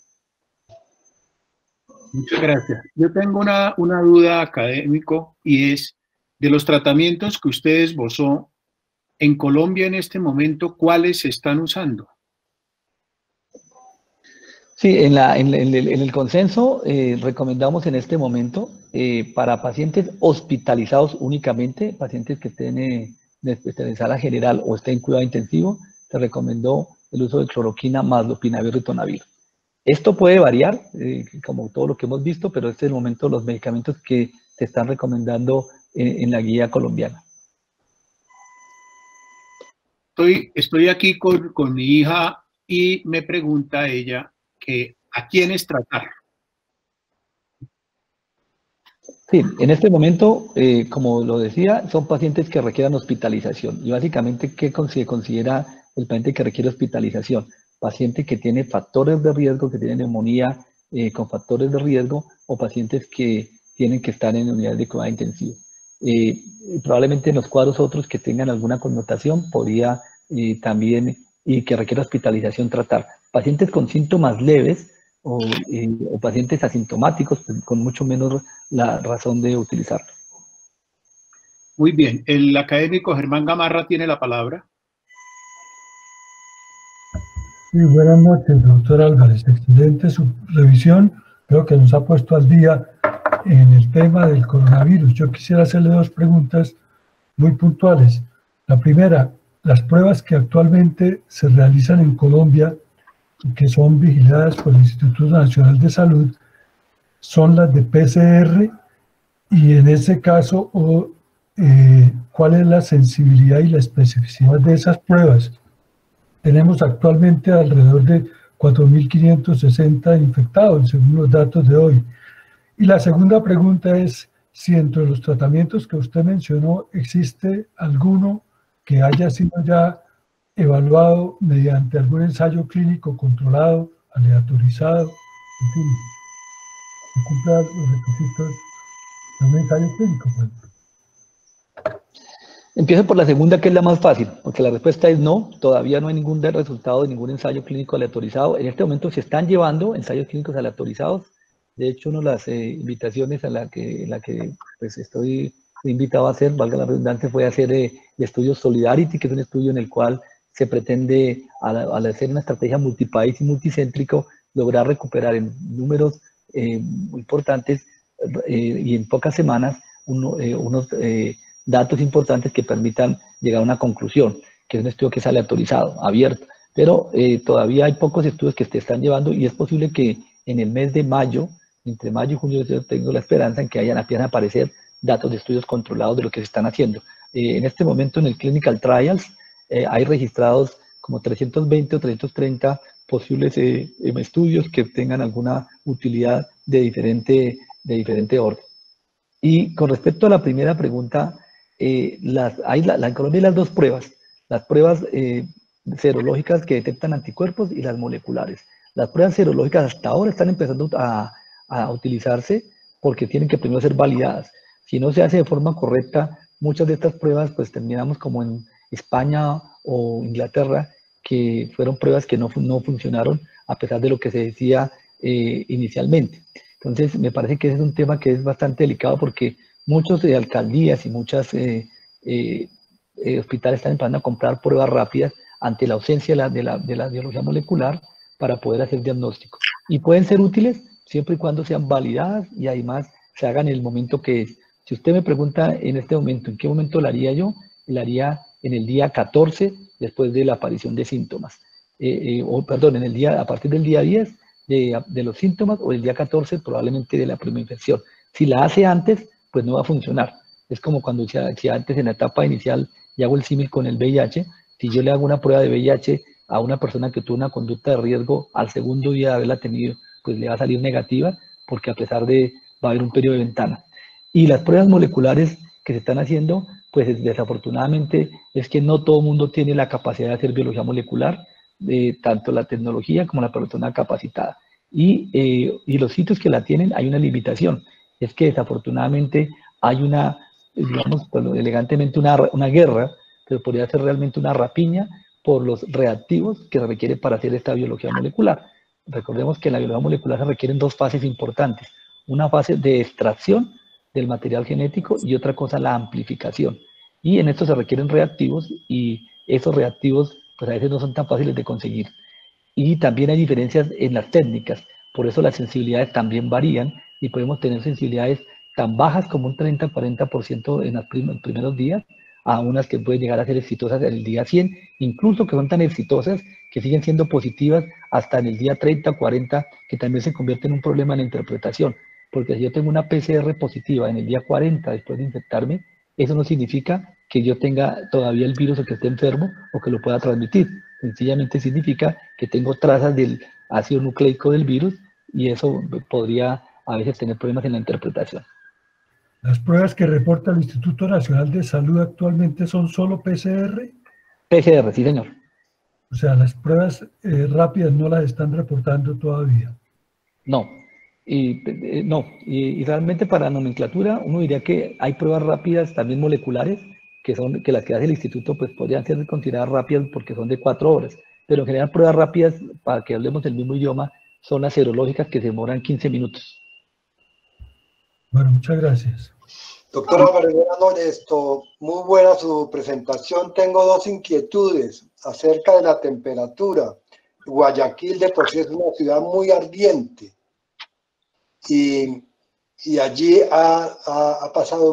S2: Muchas gracias. Yo tengo una duda académico y es, de los tratamientos que usted esbozó, en Colombia en este momento, ¿cuáles se están usando?
S3: Sí, en el consenso recomendamos en este momento para pacientes hospitalizados únicamente, pacientes que estén en sala general o estén en cuidado intensivo, se recomendó el uso de cloroquina más lopinavir ritonavir. Esto puede variar, como todo lo que hemos visto, pero este es el momento de los medicamentos que se están recomendando en la guía colombiana.
S2: Estoy aquí con mi hija y me pregunta ella que ¿a quiénes tratar?
S3: Sí, en este momento, como lo decía, son pacientes que requieran hospitalización. Y básicamente, ¿qué se considera el paciente que requiere hospitalización? Paciente que tiene factores de riesgo, que tiene neumonía con factores de riesgo, o pacientes que tienen que estar en unidades de cuidado intensivo. Probablemente en los cuadros otros que tengan alguna connotación, podría también, y que requiera hospitalización, tratar. Pacientes con síntomas leves, o pacientes asintomáticos, pues, con mucho menos la razón de utilizarlo.
S2: Muy bien, el académico Germán Gamarra tiene la palabra.
S4: Sí, buenas noches, doctor Álvarez. Excelente su revisión. Creo que nos ha puesto al día en el tema del coronavirus. Yo quisiera hacerle dos preguntas muy puntuales. La primera, las pruebas que actualmente se realizan en Colombia y que son vigiladas por el Instituto Nacional de Salud, son las de PCR, y en ese caso, ¿cuál es la sensibilidad y la especificidad de esas pruebas? Tenemos actualmente alrededor de 4.560 infectados, según los datos de hoy. Y la segunda pregunta es si entre los tratamientos que usted mencionó existe alguno que haya sido ya evaluado mediante algún ensayo clínico controlado, aleatorizado, en fin, que cumpla los requisitos de un ensayo clínico. Pues.
S3: Empiezo por la segunda, que es la más fácil, porque la respuesta es no, todavía no hay ningún resultado de ningún ensayo clínico aleatorizado. En este momento se están llevando ensayos clínicos aleatorizados. De hecho, una de las invitaciones en la que pues, estoy invitado a hacer, valga la redundancia, fue hacer el estudio Solidarity, que es un estudio en el cual se pretende, al hacer una estrategia multipaís y multicéntrico, lograr recuperar en números muy importantes y en pocas semanas unos datos importantes que permitan llegar a una conclusión, que es un estudio que es aleatorizado, abierto. Pero todavía hay pocos estudios que se están llevando y es posible que en el mes de mayo, entre mayo y junio, yo tengo la esperanza en que empiecen a aparecer datos de estudios controlados de lo que se están haciendo. En este momento en el Clinical Trials hay registrados como 320 o 330 posibles estudios que tengan alguna utilidad de diferente orden. Y con respecto a la primera pregunta, en Colombia hay las dos pruebas, las pruebas serológicas que detectan anticuerpos y las moleculares. Las pruebas serológicas hasta ahora están empezando a utilizarse porque tienen que primero ser validadas. Si no se hace de forma correcta, muchas de estas pruebas pues terminamos como en España o Inglaterra, que fueron pruebas que no funcionaron a pesar de lo que se decía inicialmente. Entonces, me parece que ese es un tema que es bastante delicado porque muchos alcaldías y muchos hospitales están empezando a comprar pruebas rápidas ante la ausencia de la biología molecular para poder hacer diagnóstico. Y pueden ser útiles siempre y cuando sean validadas y además se hagan en el momento que es. Si usted me pregunta en este momento, ¿en qué momento lo haría yo? Lo haría en el día 14 después de la aparición de síntomas. A partir del día 10 de los síntomas o el día 14 probablemente de la primera infección. Si la hace antes, pues no va a funcionar. Es como cuando si antes en la etapa inicial, y hago el símil con el VIH, si yo le hago una prueba de VIH a una persona que tuvo una conducta de riesgo al segundo día de haberla tenido, pues le va a salir negativa porque a pesar de, va a haber un periodo de ventana. Y las pruebas moleculares que se están haciendo, pues desafortunadamente es que no todo el mundo tiene la capacidad de hacer biología molecular, tanto la tecnología como la persona capacitada. Y los sitios que la tienen hay una limitación. es que desafortunadamente hay una, digamos, bueno, elegantemente una guerra, pero podría ser realmente una rapiña por los reactivos que se requiere para hacer esta biología molecular. Recordemos que en la biología molecular se requieren dos fases importantes, una fase de extracción del material genético y otra cosa la amplificación. Y en esto se requieren reactivos y esos reactivos pues a veces no son tan fáciles de conseguir. Y también hay diferencias en las técnicas, por eso las sensibilidades también varían y podemos tener sensibilidades tan bajas como un 30-40% en los primeros días, a unas que pueden llegar a ser exitosas en el día 100, incluso que son tan exitosas que siguen siendo positivas hasta en el día 30-40, que también se convierte en un problema en la interpretación, porque si yo tengo una PCR positiva en el día 40 después de infectarme, eso no significa que yo tenga todavía el virus o que esté enfermo o que lo pueda transmitir. Sencillamente significa que tengo trazas del ácido nucleico del virus y eso podría a veces tener problemas en la interpretación.
S4: ¿Las pruebas que reporta el Instituto Nacional de Salud actualmente son solo PCR?
S3: PCR, sí señor.
S4: O sea, las pruebas rápidas no las están reportando todavía.
S3: No. Y realmente para nomenclatura uno diría que hay pruebas rápidas también moleculares que las que hace el instituto pues podrían ser consideradas rápidas porque son de 4 horas, pero en general pruebas rápidas, para que hablemos el mismo idioma, son las serológicas que se demoran 15 minutos.
S4: Bueno, muchas gracias.
S1: Doctor Álvarez, buenas noches. Muy buena su presentación. Tengo dos inquietudes acerca de la temperatura. Guayaquil de por sí es una ciudad muy ardiente y allí ha pasado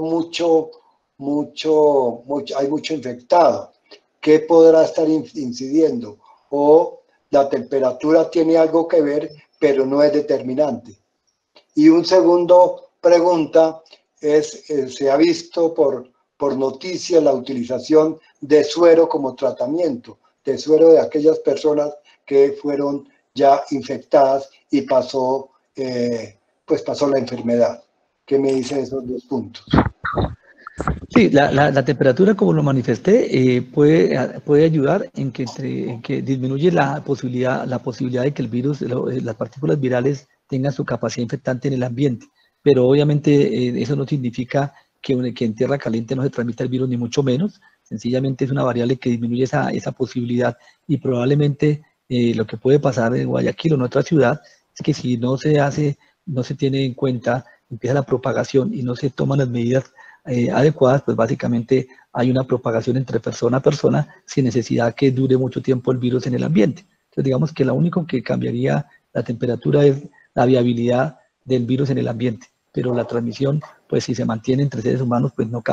S1: hay mucho infectado. ¿Qué podrá estar incidiendo? O la temperatura tiene algo que ver, pero no es determinante. Y un segundo pregunta es, se ha visto por noticias la utilización de suero como tratamiento, de suero de aquellas personas que fueron ya infectadas y pasó la enfermedad. ¿Qué me dice de esos dos puntos?
S3: Sí, la temperatura, como lo manifesté, puede ayudar en que disminuye la posibilidad de que el virus, las partículas virales tengan su capacidad infectante en el ambiente. Pero obviamente eso no significa que en tierra caliente no se transmita el virus, ni mucho menos. Sencillamente es una variable que disminuye esa posibilidad y probablemente lo que puede pasar en Guayaquil o en otra ciudad es que si no se tiene en cuenta, empieza la propagación y no se toman las medidas adecuadas, pues básicamente hay una propagación entre persona a persona sin necesidad que dure mucho tiempo el virus en el ambiente. Entonces digamos que lo único que cambiaría la temperatura es la viabilidad del virus en el ambiente, pero la transmisión, pues si se mantiene entre seres humanos, pues no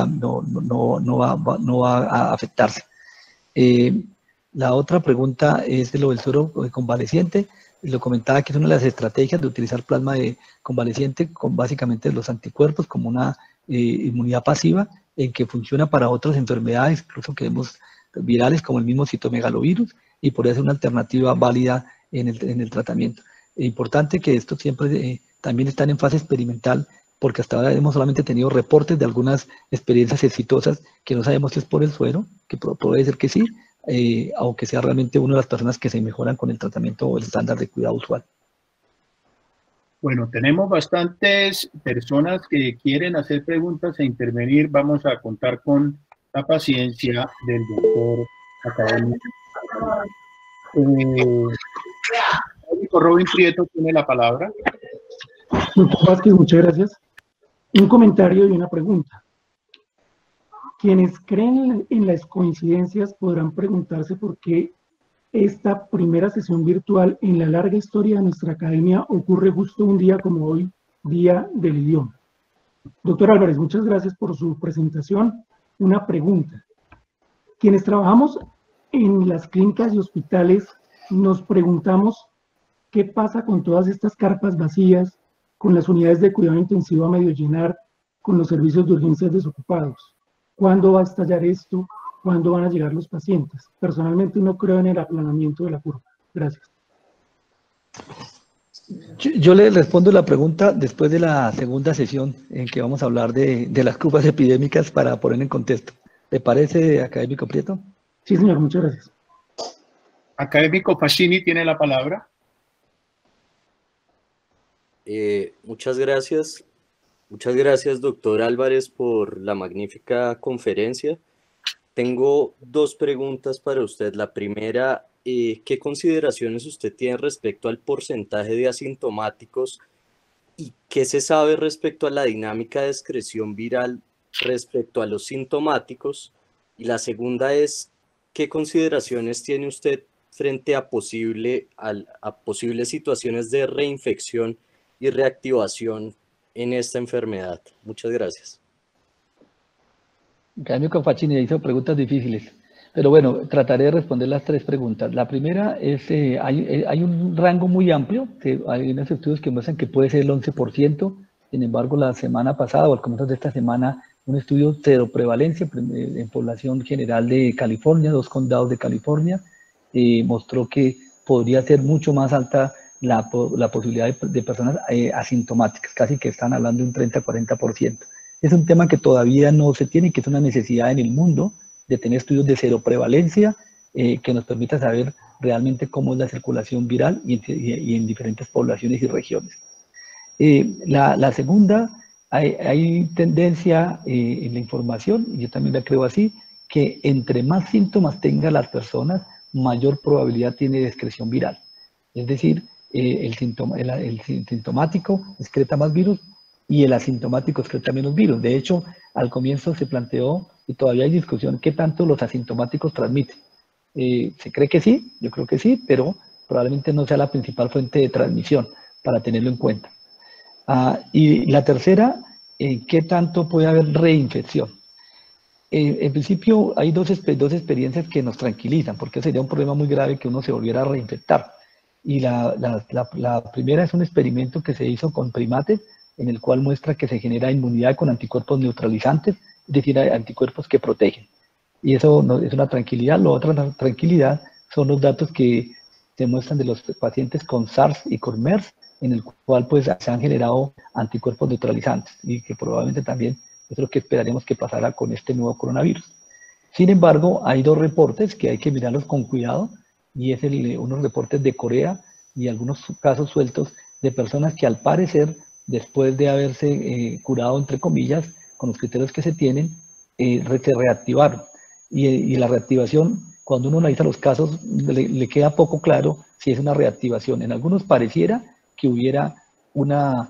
S3: va a afectarse. La otra pregunta es de lo del suero convaleciente. Lo comentaba que es una de las estrategias de utilizar plasma de convaleciente con básicamente los anticuerpos como una inmunidad pasiva en que funciona para otras enfermedades, incluso que vemos virales como el mismo citomegalovirus, y podría ser una alternativa válida en el tratamiento. Es importante que esto siempre también están en fase experimental, porque hasta ahora hemos solamente tenido reportes de algunas experiencias exitosas que no sabemos si es por el suero, que puede ser que sí, aunque sea realmente una de las personas que se mejoran con el tratamiento o el estándar de cuidado usual.
S2: Bueno, tenemos bastantes personas que quieren hacer preguntas e intervenir. Vamos a contar con la paciencia del doctor académico. Robin Prieto tiene la palabra.
S5: Doctor Vázquez, muchas gracias. Un comentario y una pregunta. Quienes creen en las coincidencias podrán preguntarse por qué esta primera sesión virtual en la larga historia de nuestra academia ocurre justo un día como hoy, Día del Idioma. Doctor Álvarez, muchas gracias por su presentación. Una pregunta. Quienes trabajamos en las clínicas y hospitales nos preguntamos qué pasa con todas estas carpas vacías, con las unidades de cuidado intensivo a medio llenar, con los servicios de urgencias desocupados. ¿Cuándo va a estallar esto? ¿Cuándo van a llegar los pacientes? Personalmente no creo en el aplanamiento de la curva. Gracias.
S3: Yo le respondo la pregunta después de la segunda sesión en que vamos a hablar de las curvas epidémicas para poner en contexto. ¿Le parece, académico Prieto?
S5: Sí, señor, muchas gracias.
S2: Académico Facchini tiene la palabra.
S6: Muchas gracias. Muchas gracias, doctor Álvarez, por la magnífica conferencia. Tengo dos preguntas para usted. La primera, ¿qué consideraciones usted tiene respecto al porcentaje de asintomáticos y qué se sabe respecto a la dinámica de excreción viral respecto a los sintomáticos? Y la segunda es, ¿qué consideraciones tiene usted frente a posibles situaciones de reinfección y reactivación en esta enfermedad? Muchas gracias.
S3: Académico Facchini hizo preguntas difíciles, pero bueno, trataré de responder las tres preguntas. La primera es, hay un rango muy amplio, hay unos estudios que muestran que puede ser el 11%, sin embargo, la semana pasada o al comienzo de esta semana, un estudio cero prevalencia en población general de California, 2 condados de California, mostró que podría ser mucho más alta la posibilidad de personas asintomáticas, casi que están hablando de un 30-40%. Es un tema que todavía no se tiene, que es una necesidad en el mundo de tener estudios de cero prevalencia que nos permita saber realmente cómo es la circulación viral y en diferentes poblaciones y regiones. La segunda, hay tendencia en la información, y yo también la creo así, que entre más síntomas tengan las personas, mayor probabilidad tiene de excreción viral. Es decir, el sintomático excreta más virus y el asintomático excreta menos virus. De hecho, al comienzo se planteó, y todavía hay discusión, qué tanto los asintomáticos transmiten. Se cree que sí, yo creo que sí, pero probablemente no sea la principal fuente de transmisión, para tenerlo en cuenta. Y la tercera, ¿qué tanto puede haber reinfección? En principio hay dos experiencias que nos tranquilizan, porque sería un problema muy grave que uno se volviera a reinfectar. Y la primera es un experimento que se hizo con primates, en el cual muestra que se genera inmunidad con anticuerpos neutralizantes, es decir, anticuerpos que protegen. Y eso es una tranquilidad. La otra tranquilidad son los datos que se muestran de los pacientes con SARS y con MERS, en el cual pues se han generado anticuerpos neutralizantes y que probablemente también es lo que esperaríamos que pasara con este nuevo coronavirus. Sin embargo, hay dos reportes que hay que mirarlos con cuidado, y es unos reportes de Corea y algunos casos sueltos de personas que al parecer, después de haberse curado, entre comillas, con los criterios que se tienen, se reactivaron. Y la reactivación, cuando uno analiza los casos, le queda poco claro si es una reactivación. En algunos pareciera que hubiera una,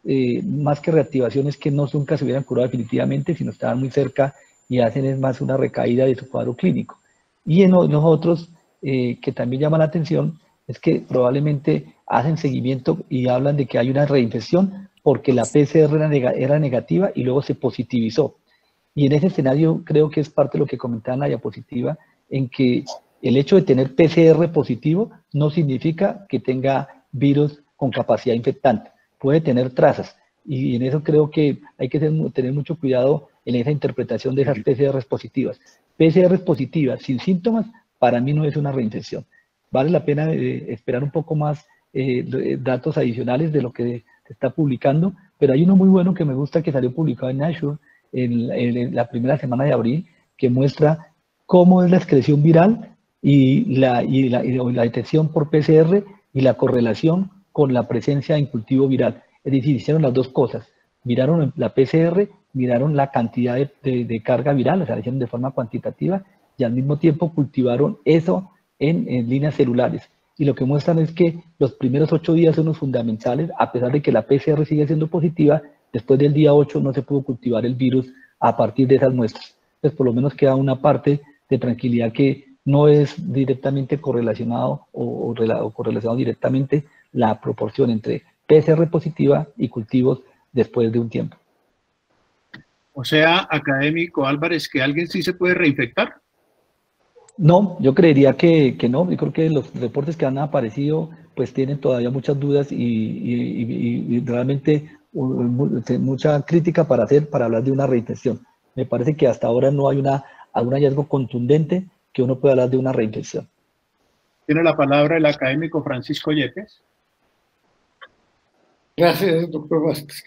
S3: más que reactivaciones que no nunca se hubieran curado definitivamente, sino estaban muy cerca y hacen es más una recaída de su cuadro clínico. Y en los otros, que también llama la atención, es que probablemente hacen seguimiento y hablan de que hay una reinfección porque la PCR era negativa y luego se positivizó. Y en ese escenario creo que es parte de lo que comentaba en la diapositiva, en que el hecho de tener PCR positivo no significa que tenga virus con capacidad infectante. Puede tener trazas. Y en eso creo que hay que tener mucho cuidado en esa interpretación de esas PCR positivas. PCR positivas sin síntomas, para mí no es una reinfección. Vale la pena esperar un poco más datos adicionales de lo que se está publicando, pero hay uno muy bueno que me gusta que salió publicado en Nature en la primera semana de abril, que muestra cómo es la excreción viral y la detección por PCR y la correlación con la presencia en cultivo viral. Es decir, hicieron las dos cosas. Miraron la PCR, miraron la cantidad de carga viral, o sea, hicieron de forma cuantitativa, y al mismo tiempo cultivaron eso en líneas celulares. Y lo que muestran es que los primeros 8 días son los fundamentales, a pesar de que la PCR sigue siendo positiva, después del día 8 no se pudo cultivar el virus a partir de esas muestras. Entonces, por lo menos queda una parte de tranquilidad que no es directamente correlacionado o correlacionado directamente la proporción entre PCR positiva y cultivos después de un tiempo.
S2: O sea, académico Álvarez, ¿que alguien sí se puede reinfectar?
S3: No, yo creería que no. Yo creo que los reportes que han aparecido pues tienen todavía muchas dudas y realmente mucha crítica para hacer para hablar de una reinfección. Me parece que hasta ahora no hay algún hallazgo contundente que uno pueda hablar de una reinfección.
S2: Tiene la palabra el académico Francisco Yepes.
S7: Gracias, doctor Vázquez.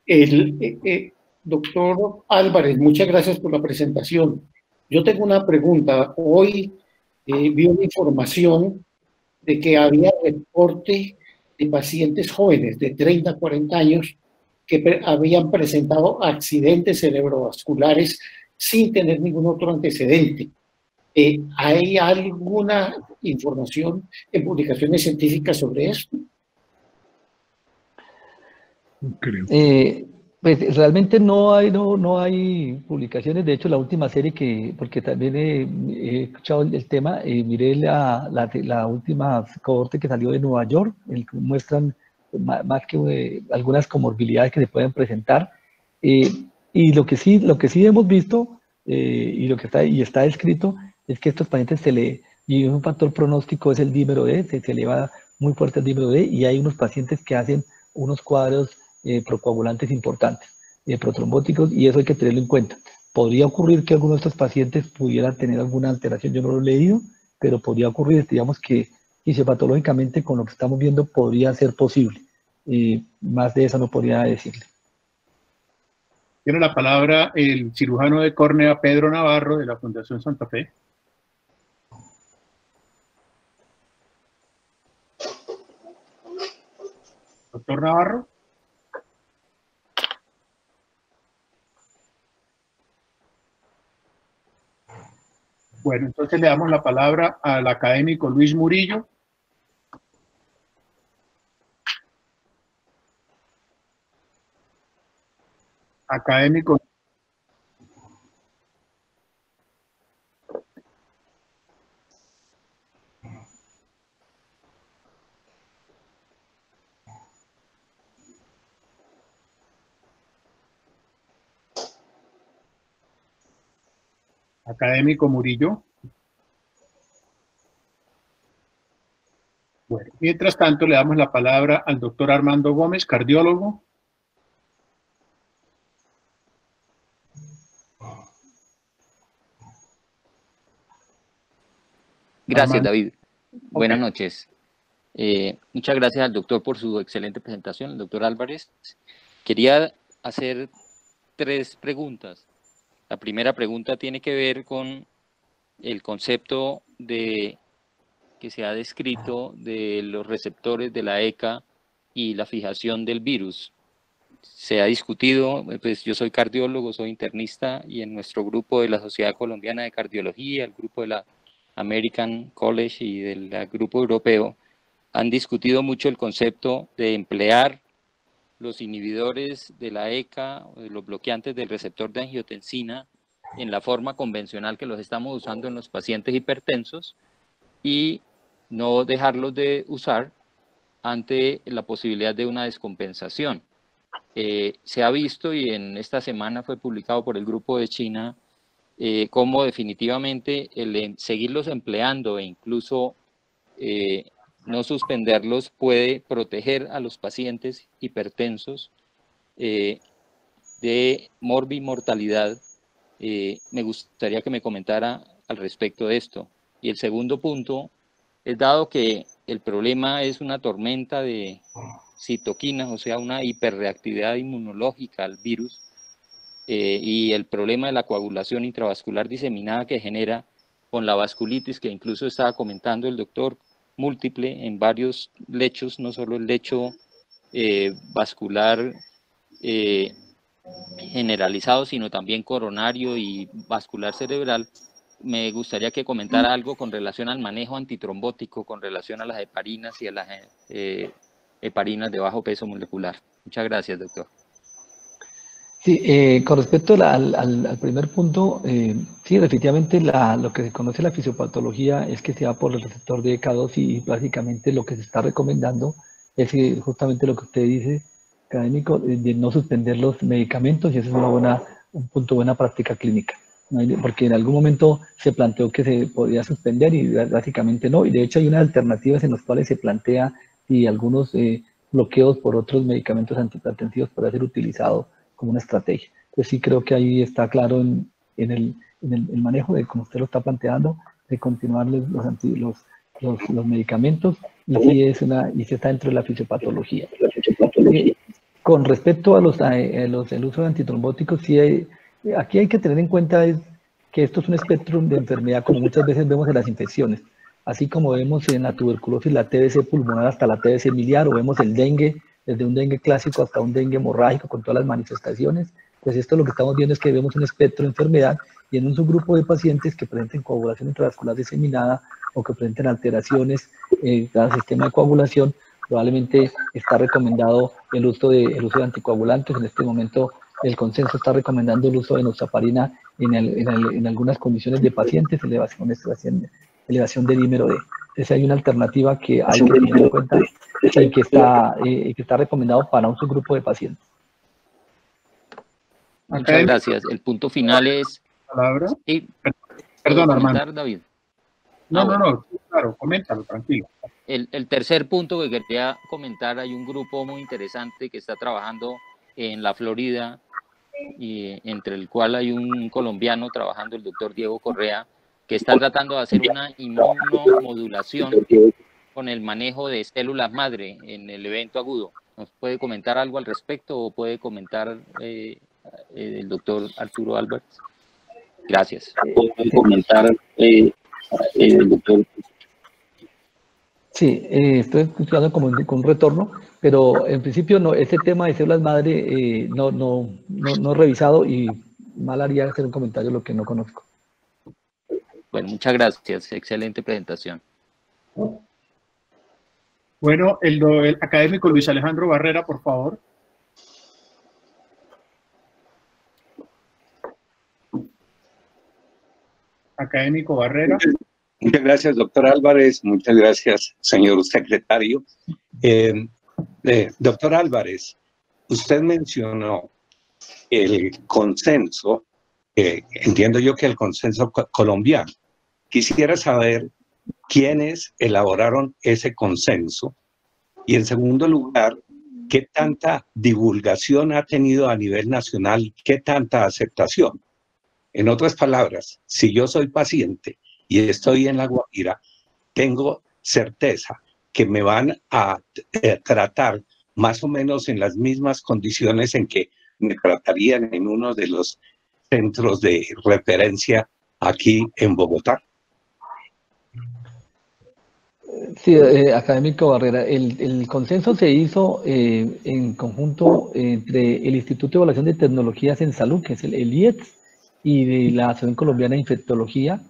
S7: Doctor Álvarez, muchas gracias por la presentación. Yo tengo una pregunta. Hoy vi una información de que había reporte de pacientes jóvenes de 30 a 40 años que habían presentado accidentes cerebrovasculares sin tener ningún otro antecedente. ¿Hay alguna información en publicaciones científicas sobre esto?
S3: Creo. Pues realmente no hay publicaciones. De hecho, la última serie porque también he escuchado el tema, miré la última cohorte que salió de Nueva York, en que muestran más que algunas comorbilidades que se pueden presentar. Y lo que sí hemos visto, y lo que está escrito, es que a estos pacientes y un factor pronóstico es el dímero D, se eleva muy fuerte el dímero D, y hay unos pacientes que hacen unos cuadros procoagulantes importantes, protrombóticos, y eso hay que tenerlo en cuenta. Podría ocurrir que algunos de estos pacientes pudieran tener alguna alteración, yo no lo he leído, pero podría ocurrir, digamos que fisiopatológicamente con lo que estamos viendo podría ser posible. Más de eso no podría decirle.
S2: Tiene la palabra el cirujano de córnea Pedro Navarro de la Fundación Santa Fe. Doctor Navarro. Bueno, entonces le damos la palabra al académico Luis Murillo. Académico. Académico Murillo. Bueno, mientras tanto le damos la palabra al doctor Armando Gómez, cardiólogo.
S8: Gracias, David. Buenas noches. Muchas gracias al doctor por su excelente presentación, el doctor Álvarez. Quería hacer 3 preguntas. La primera pregunta tiene que ver con el concepto que se ha descrito de los receptores de la ECA y la fijación del virus. Se ha discutido, pues yo soy cardiólogo, soy internista, y en nuestro grupo de la Sociedad Colombiana de Cardiología, el grupo de la American College y del grupo europeo, han discutido mucho el concepto de emplear los inhibidores de la ECA, los bloqueantes del receptor de angiotensina, en la forma convencional que los estamos usando en los pacientes hipertensos, y no dejarlos de usar ante la posibilidad de una descompensación. Se ha visto, y en esta semana fue publicado por el grupo de China, cómo definitivamente el seguirlos empleando e incluso no suspenderlos puede proteger a los pacientes hipertensos de morbimortalidad. Me gustaría que me comentara al respecto de esto. Y el segundo punto es, dado que el problema es una tormenta de citoquinas, o sea, una hiperreactividad inmunológica al virus, y el problema de la coagulación intravascular diseminada que genera con la vasculitis, que incluso estaba comentando el doctor, múltiple en varios lechos, no solo el lecho vascular generalizado, sino también coronario y vascular cerebral. Me gustaría que comentara algo con relación al manejo antitrombótico, con relación a las heparinas y a las heparinas de bajo peso molecular. Muchas gracias, doctor.
S3: Sí, con respecto al primer punto, sí, efectivamente lo que se conoce la fisiopatología es que se va por el receptor de ECA2, y básicamente lo que se está recomendando es justamente lo que usted dice, académico, de no suspender los medicamentos, y eso es un punto de buena práctica clínica, ¿no? Porque en algún momento se planteó que se podía suspender y básicamente no, y de hecho hay unas alternativas en las cuales se plantea y algunos bloqueos por otros medicamentos antihipertensivos para ser utilizado como una estrategia. Pues sí creo que ahí está claro en el manejo de, como usted lo está planteando, de continuar los medicamentos, y sí está dentro de la fisiopatología. Con respecto a el uso de antitrombóticos, sí aquí hay que tener en cuenta que esto es un espectro de enfermedad, como muchas veces vemos en las infecciones. Así como vemos en la tuberculosis la TBC pulmonar hasta la TBC miliar, o vemos el dengue desde un dengue clásico hasta un dengue hemorrágico con todas las manifestaciones. Pues esto lo que estamos viendo es que vemos un espectro de enfermedad y en un subgrupo de pacientes que presenten coagulación intravascular diseminada o que presenten alteraciones del sistema de coagulación, probablemente está recomendado el uso de anticoagulantes. En este momento el consenso está recomendando el uso de enoxaparina en algunas condiciones de pacientes, elevación de dímero D. Entonces hay una alternativa que hay que tener en cuenta y que está recomendado para un subgrupo de pacientes.
S8: Muchas gracias. El punto final es...
S2: ¿Palabra?
S8: Sí.
S2: Perdón, Armando.
S8: David.
S2: No, claro, coméntalo, tranquilo.
S8: El tercer punto que quería comentar, hay un grupo muy interesante que está trabajando en la Florida, y entre el cual hay un colombiano trabajando, el doctor Diego Correa, que está tratando de hacer una inmunomodulación con el manejo de células madre en el evento agudo. ¿Nos puede comentar algo al respecto o puede comentar el doctor Arturo Álvarez? Gracias. ¿Puede comentar el doctor?
S3: Sí, estoy escuchando como con un retorno, pero en principio no, ese tema de células madre no he revisado y mal haría hacer un comentario de lo que no conozco.
S8: Bueno, muchas gracias. Excelente presentación.
S2: Bueno, el académico Luis Alejandro Barrera, por favor. Académico Barrera.
S9: Muchas gracias, doctor Álvarez. Muchas gracias, señor secretario. Doctor Álvarez, usted mencionó el consenso, entiendo yo que el consenso colombiano. Quisiera saber quiénes elaboraron ese consenso y, en segundo lugar, qué tanta divulgación ha tenido a nivel nacional, qué tanta aceptación. En otras palabras, si yo soy paciente y estoy en La Guajira, tengo certeza que me van a tratar más o menos en las mismas condiciones en que me tratarían en uno de los centros de referencia aquí en Bogotá.
S3: Sí, académico Barrera, el consenso se hizo en conjunto entre el Instituto de Evaluación de Tecnologías en Salud, que es el IETS, y de la Asociación Colombiana de Infectología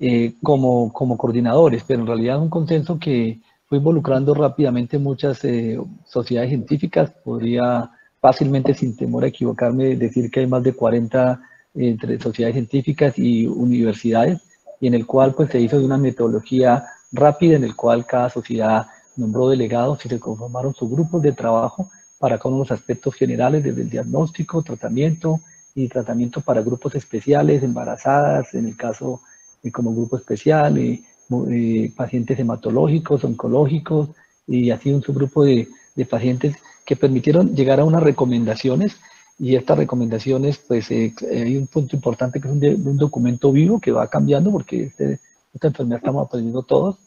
S3: como coordinadores, pero en realidad es un consenso que fue involucrando rápidamente muchas sociedades científicas. Podría fácilmente, sin temor a equivocarme, decir que hay más de 40 entre sociedades científicas y universidades, y en el cual pues se hizo de una metodología rápida, en el cual cada sociedad nombró delegados y se conformaron sus grupos de trabajo para cada uno de los aspectos generales, desde el diagnóstico, tratamiento y tratamiento para grupos especiales, embarazadas, en el caso como grupo especial, pacientes hematológicos, oncológicos, y así un subgrupo de pacientes que permitieron llegar a unas recomendaciones, y estas recomendaciones, pues hay un punto importante que es un documento vivo que va cambiando porque esta enfermedad estamos aprendiendo todos,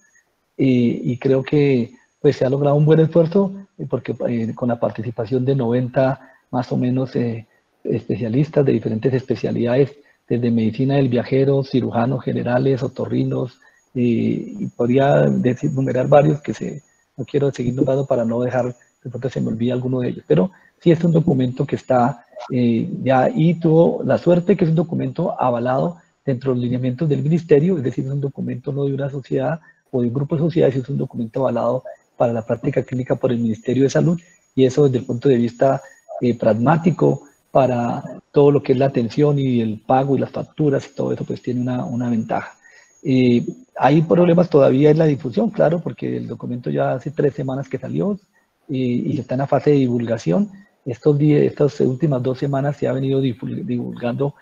S3: y creo que pues se ha logrado un buen esfuerzo porque con la participación de 90 más o menos especialistas de diferentes especialidades, desde medicina del viajero, cirujanos generales, otorrinos, y podría numerar varios que no quiero seguir nombrando para no dejar, de pronto se me olvida alguno de ellos, pero sí es un documento que está ya, y tuvo la suerte que es un documento avalado dentro de los lineamientos del ministerio, es decir, es un documento no de una sociedad o de un grupo de sociedades, es un documento avalado para la práctica clínica por el Ministerio de Salud, y eso desde el punto de vista pragmático para todo lo que es la atención y el pago y las facturas y todo eso, pues tiene una ventaja. Hay problemas todavía en la difusión, claro, porque el documento ya hace 3 semanas que salió y está en la fase de divulgación. Estas últimas 2 semanas se ha venido divulgando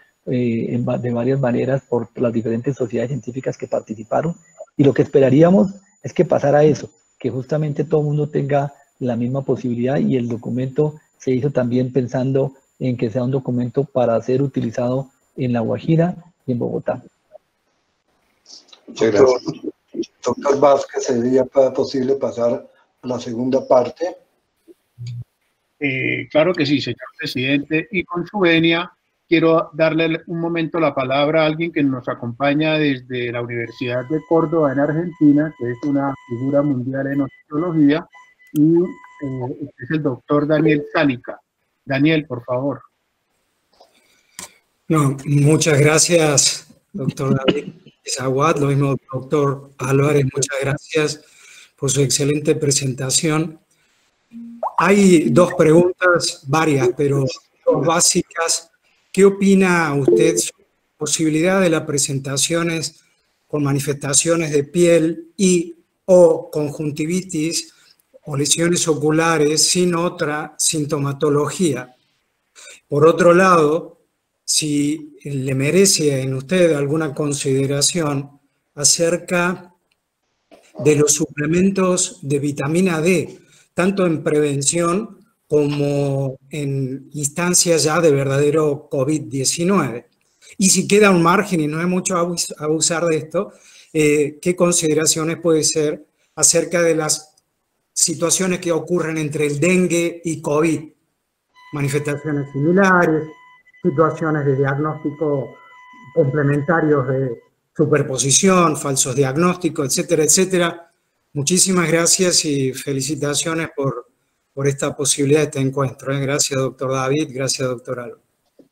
S3: de varias maneras por las diferentes sociedades científicas que participaron, y lo que esperaríamos es que pasara eso, que justamente todo el mundo tenga la misma posibilidad, y el documento se hizo también pensando en que sea un documento para ser utilizado en La Guajira y en Bogotá.
S1: Muchas gracias. Doctor Vázquez, ¿sería posible pasar a la segunda parte?
S2: Claro que sí, señor presidente, y con su venia quiero darle un momento la palabra a alguien que nos acompaña desde la Universidad de Córdoba en Argentina, que es una figura mundial en odontología, y es el doctor Daniel Sálica. Daniel, por favor.
S10: No, muchas gracias, doctor David Zaguat, lo mismo, doctor Álvarez, muchas gracias por su excelente presentación. Hay dos preguntas, varias, pero dos básicas. ¿Qué opina usted sobre la posibilidad de las presentaciones con manifestaciones de piel y o conjuntivitis o lesiones oculares sin otra sintomatología? Por otro lado, si le merece en usted alguna consideración acerca de los suplementos de vitamina D, tanto en prevención como en instancias ya de verdadero COVID-19. Y si queda un margen y no hay mucho abusar de esto, ¿qué consideraciones puede ser acerca de las situaciones que ocurren entre el dengue y COVID? Manifestaciones similares, situaciones de diagnóstico complementarios de superposición, falsos diagnósticos, etcétera, etcétera. Muchísimas gracias y felicitaciones por esta posibilidad de este encuentro. Gracias, doctor David. Gracias, doctor Álvaro.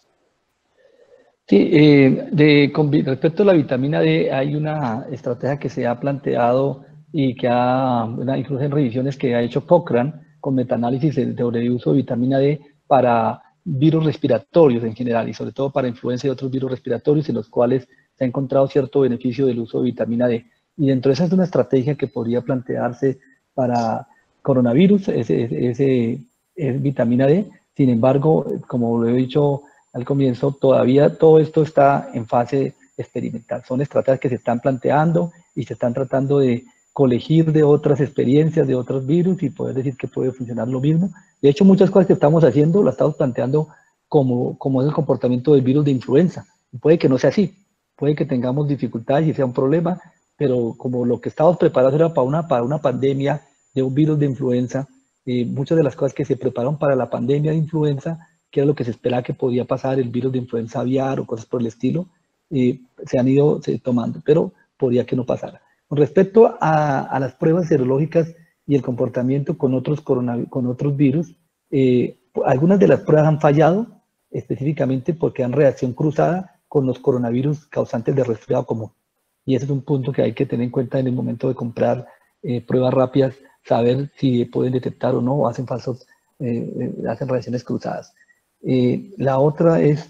S3: Sí, con respecto a la vitamina D, hay una estrategia que se ha planteado y que incluso en revisiones que ha hecho Cochrane con metaanálisis de uso de vitamina D para virus respiratorios en general y sobre todo para influenza y otros virus respiratorios en los cuales se ha encontrado cierto beneficio del uso de vitamina D. Y dentro de esa es una estrategia que podría plantearse para coronavirus, es vitamina D. Sin embargo, como lo he dicho al comienzo, todavía todo esto está en fase experimental. Son estrategias que se están planteando y se están tratando de colegir de otras experiencias, de otros virus y poder decir que puede funcionar lo mismo. De hecho, muchas cosas que estamos haciendo las estamos planteando como es el comportamiento del virus de influenza. Y puede que no sea así, puede que tengamos dificultades y sea un problema, pero como lo que estamos preparados era para una pandemia de un virus de influenza, muchas de las cosas que se prepararon para la pandemia de influenza, que era lo que se esperaba que podía pasar, el virus de influenza aviar o cosas por el estilo, se han ido tomando, pero podría que no pasara. Con respecto a las pruebas serológicas y el comportamiento con otros virus, algunas de las pruebas han fallado específicamente porque han reacción cruzada con los coronavirus causantes de resfriado común. Y ese es un punto que hay que tener en cuenta en el momento de comprar pruebas rápidas, saber si pueden detectar o no, o hacen hacen reacciones cruzadas. La otra es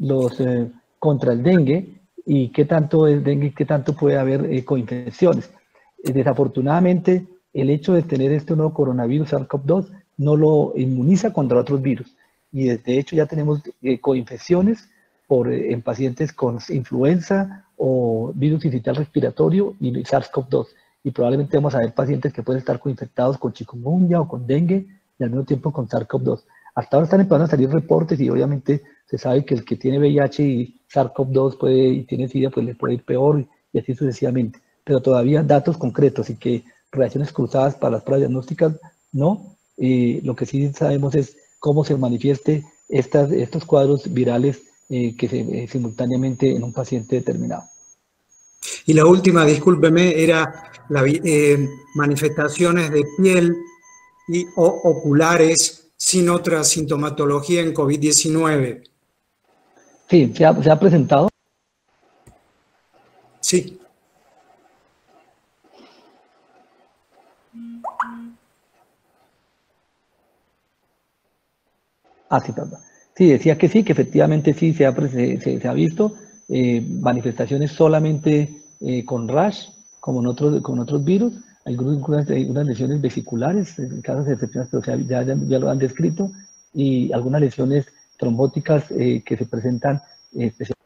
S3: contra el dengue, y qué tanto es dengue, qué tanto puede haber coinfecciones. Desafortunadamente, el hecho de tener este nuevo coronavirus SARS-CoV-2 no lo inmuniza contra otros virus. Y de hecho ya tenemos coinfecciones en pacientes con influenza o virus sincitial respiratorio y SARS-CoV-2. Y probablemente vamos a ver pacientes que pueden estar coinfectados con chikungunya o con dengue y al mismo tiempo con SARS-CoV-2. Hasta ahora están empezando a salir reportes y obviamente se sabe que el que tiene VIH y SARS-CoV-2 y tiene SIDA, pues le puede ir peor y así sucesivamente. Pero todavía datos concretos y que reacciones cruzadas para las pruebas diagnósticas no. Lo que sí sabemos es cómo se manifieste estos cuadros virales simultáneamente en un paciente determinado.
S10: Y la última, discúlpeme, era manifestaciones de piel o oculares sin otra sintomatología en COVID-19.
S3: Sí, ¿se ha presentado?
S10: Sí.
S3: Sí, perdón. Sí, decía que sí, que efectivamente sí se ha visto manifestaciones solamente con rash, como con otros virus, algunas lesiones vesiculares, en casos excepcionales, pero ya lo han descrito, y algunas lesiones trombóticas que se presentan especialmente.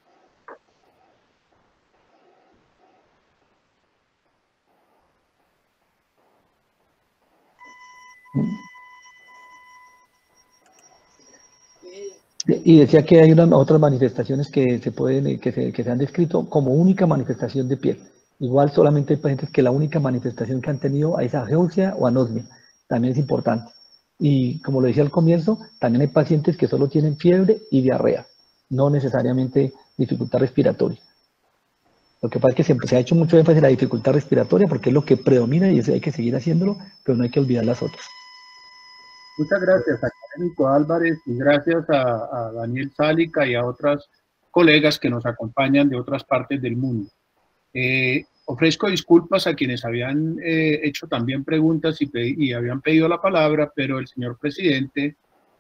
S3: Y decía que hay otras manifestaciones que se han descrito como única manifestación de piel. Igual solamente hay pacientes que la única manifestación que han tenido es ageusia o anosmia. También es importante. Y como lo decía al comienzo, también hay pacientes que solo tienen fiebre y diarrea, no necesariamente dificultad respiratoria. Lo que pasa es que siempre se ha hecho mucho énfasis en la dificultad respiratoria porque es lo que predomina y eso hay que seguir haciéndolo, pero no hay que olvidar las otras.
S2: Muchas gracias, académico Álvarez, y gracias a Daniel Sálica y a otros colegas que nos acompañan de otras partes del mundo. Ofrezco disculpas a quienes habían hecho también preguntas y habían pedido la palabra, pero el señor presidente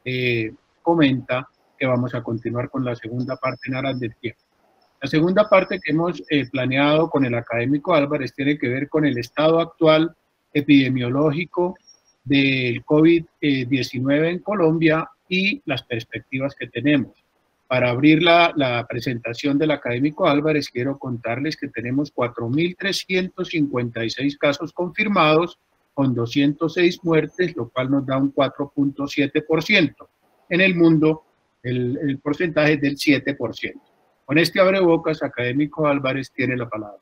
S2: comenta que vamos a continuar con la segunda parte en aras del tiempo. La segunda parte que hemos planeado con el académico Álvarez tiene que ver con el estado actual epidemiológico del COVID-19 en Colombia y las perspectivas que tenemos. Para abrir la presentación del académico Álvarez, quiero contarles que tenemos 4.356 casos confirmados con 206 muertes, lo cual nos da un 4.7%. En el mundo, el porcentaje es del 7%. Con este abrebocas, académico Álvarez tiene la palabra.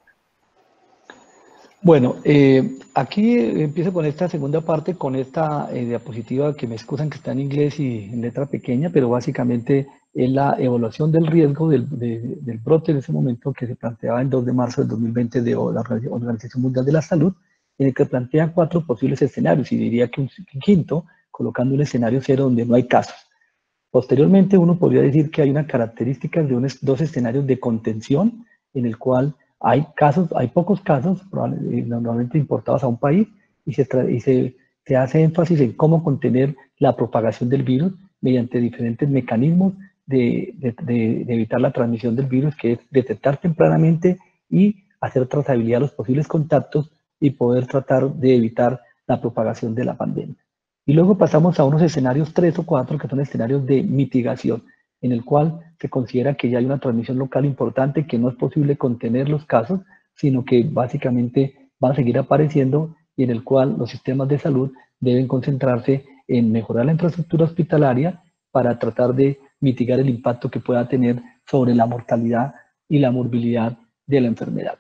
S3: Bueno, aquí empiezo con esta segunda parte, con esta diapositiva que me excusan que está en inglés y en letra pequeña, pero básicamente es la evaluación del riesgo del brote en ese momento que se planteaba el 2 de marzo del 2020 de la Organización Mundial de la Salud, en el que plantea 4 posibles escenarios, y diría que un quinto, colocando un escenario 0 donde no hay casos. Posteriormente, uno podría decir que hay una característica de 2 escenarios de contención, en el cual hay pocos casos, normalmente importados a un país, y se hace énfasis en cómo contener la propagación del virus mediante diferentes mecanismos de evitar la transmisión del virus, que es detectar tempranamente y hacer trazabilidad de los posibles contactos y poder tratar de evitar la propagación de la pandemia. Y luego pasamos a unos escenarios 3 o 4, que son escenarios de mitigación, en el cual se considera que ya hay una transmisión local importante, que no es posible contener los casos, sino que básicamente van a seguir apareciendo, y en el cual los sistemas de salud deben concentrarse en mejorar la infraestructura hospitalaria para tratar de mitigar el impacto que pueda tener sobre la mortalidad y la morbilidad de la enfermedad.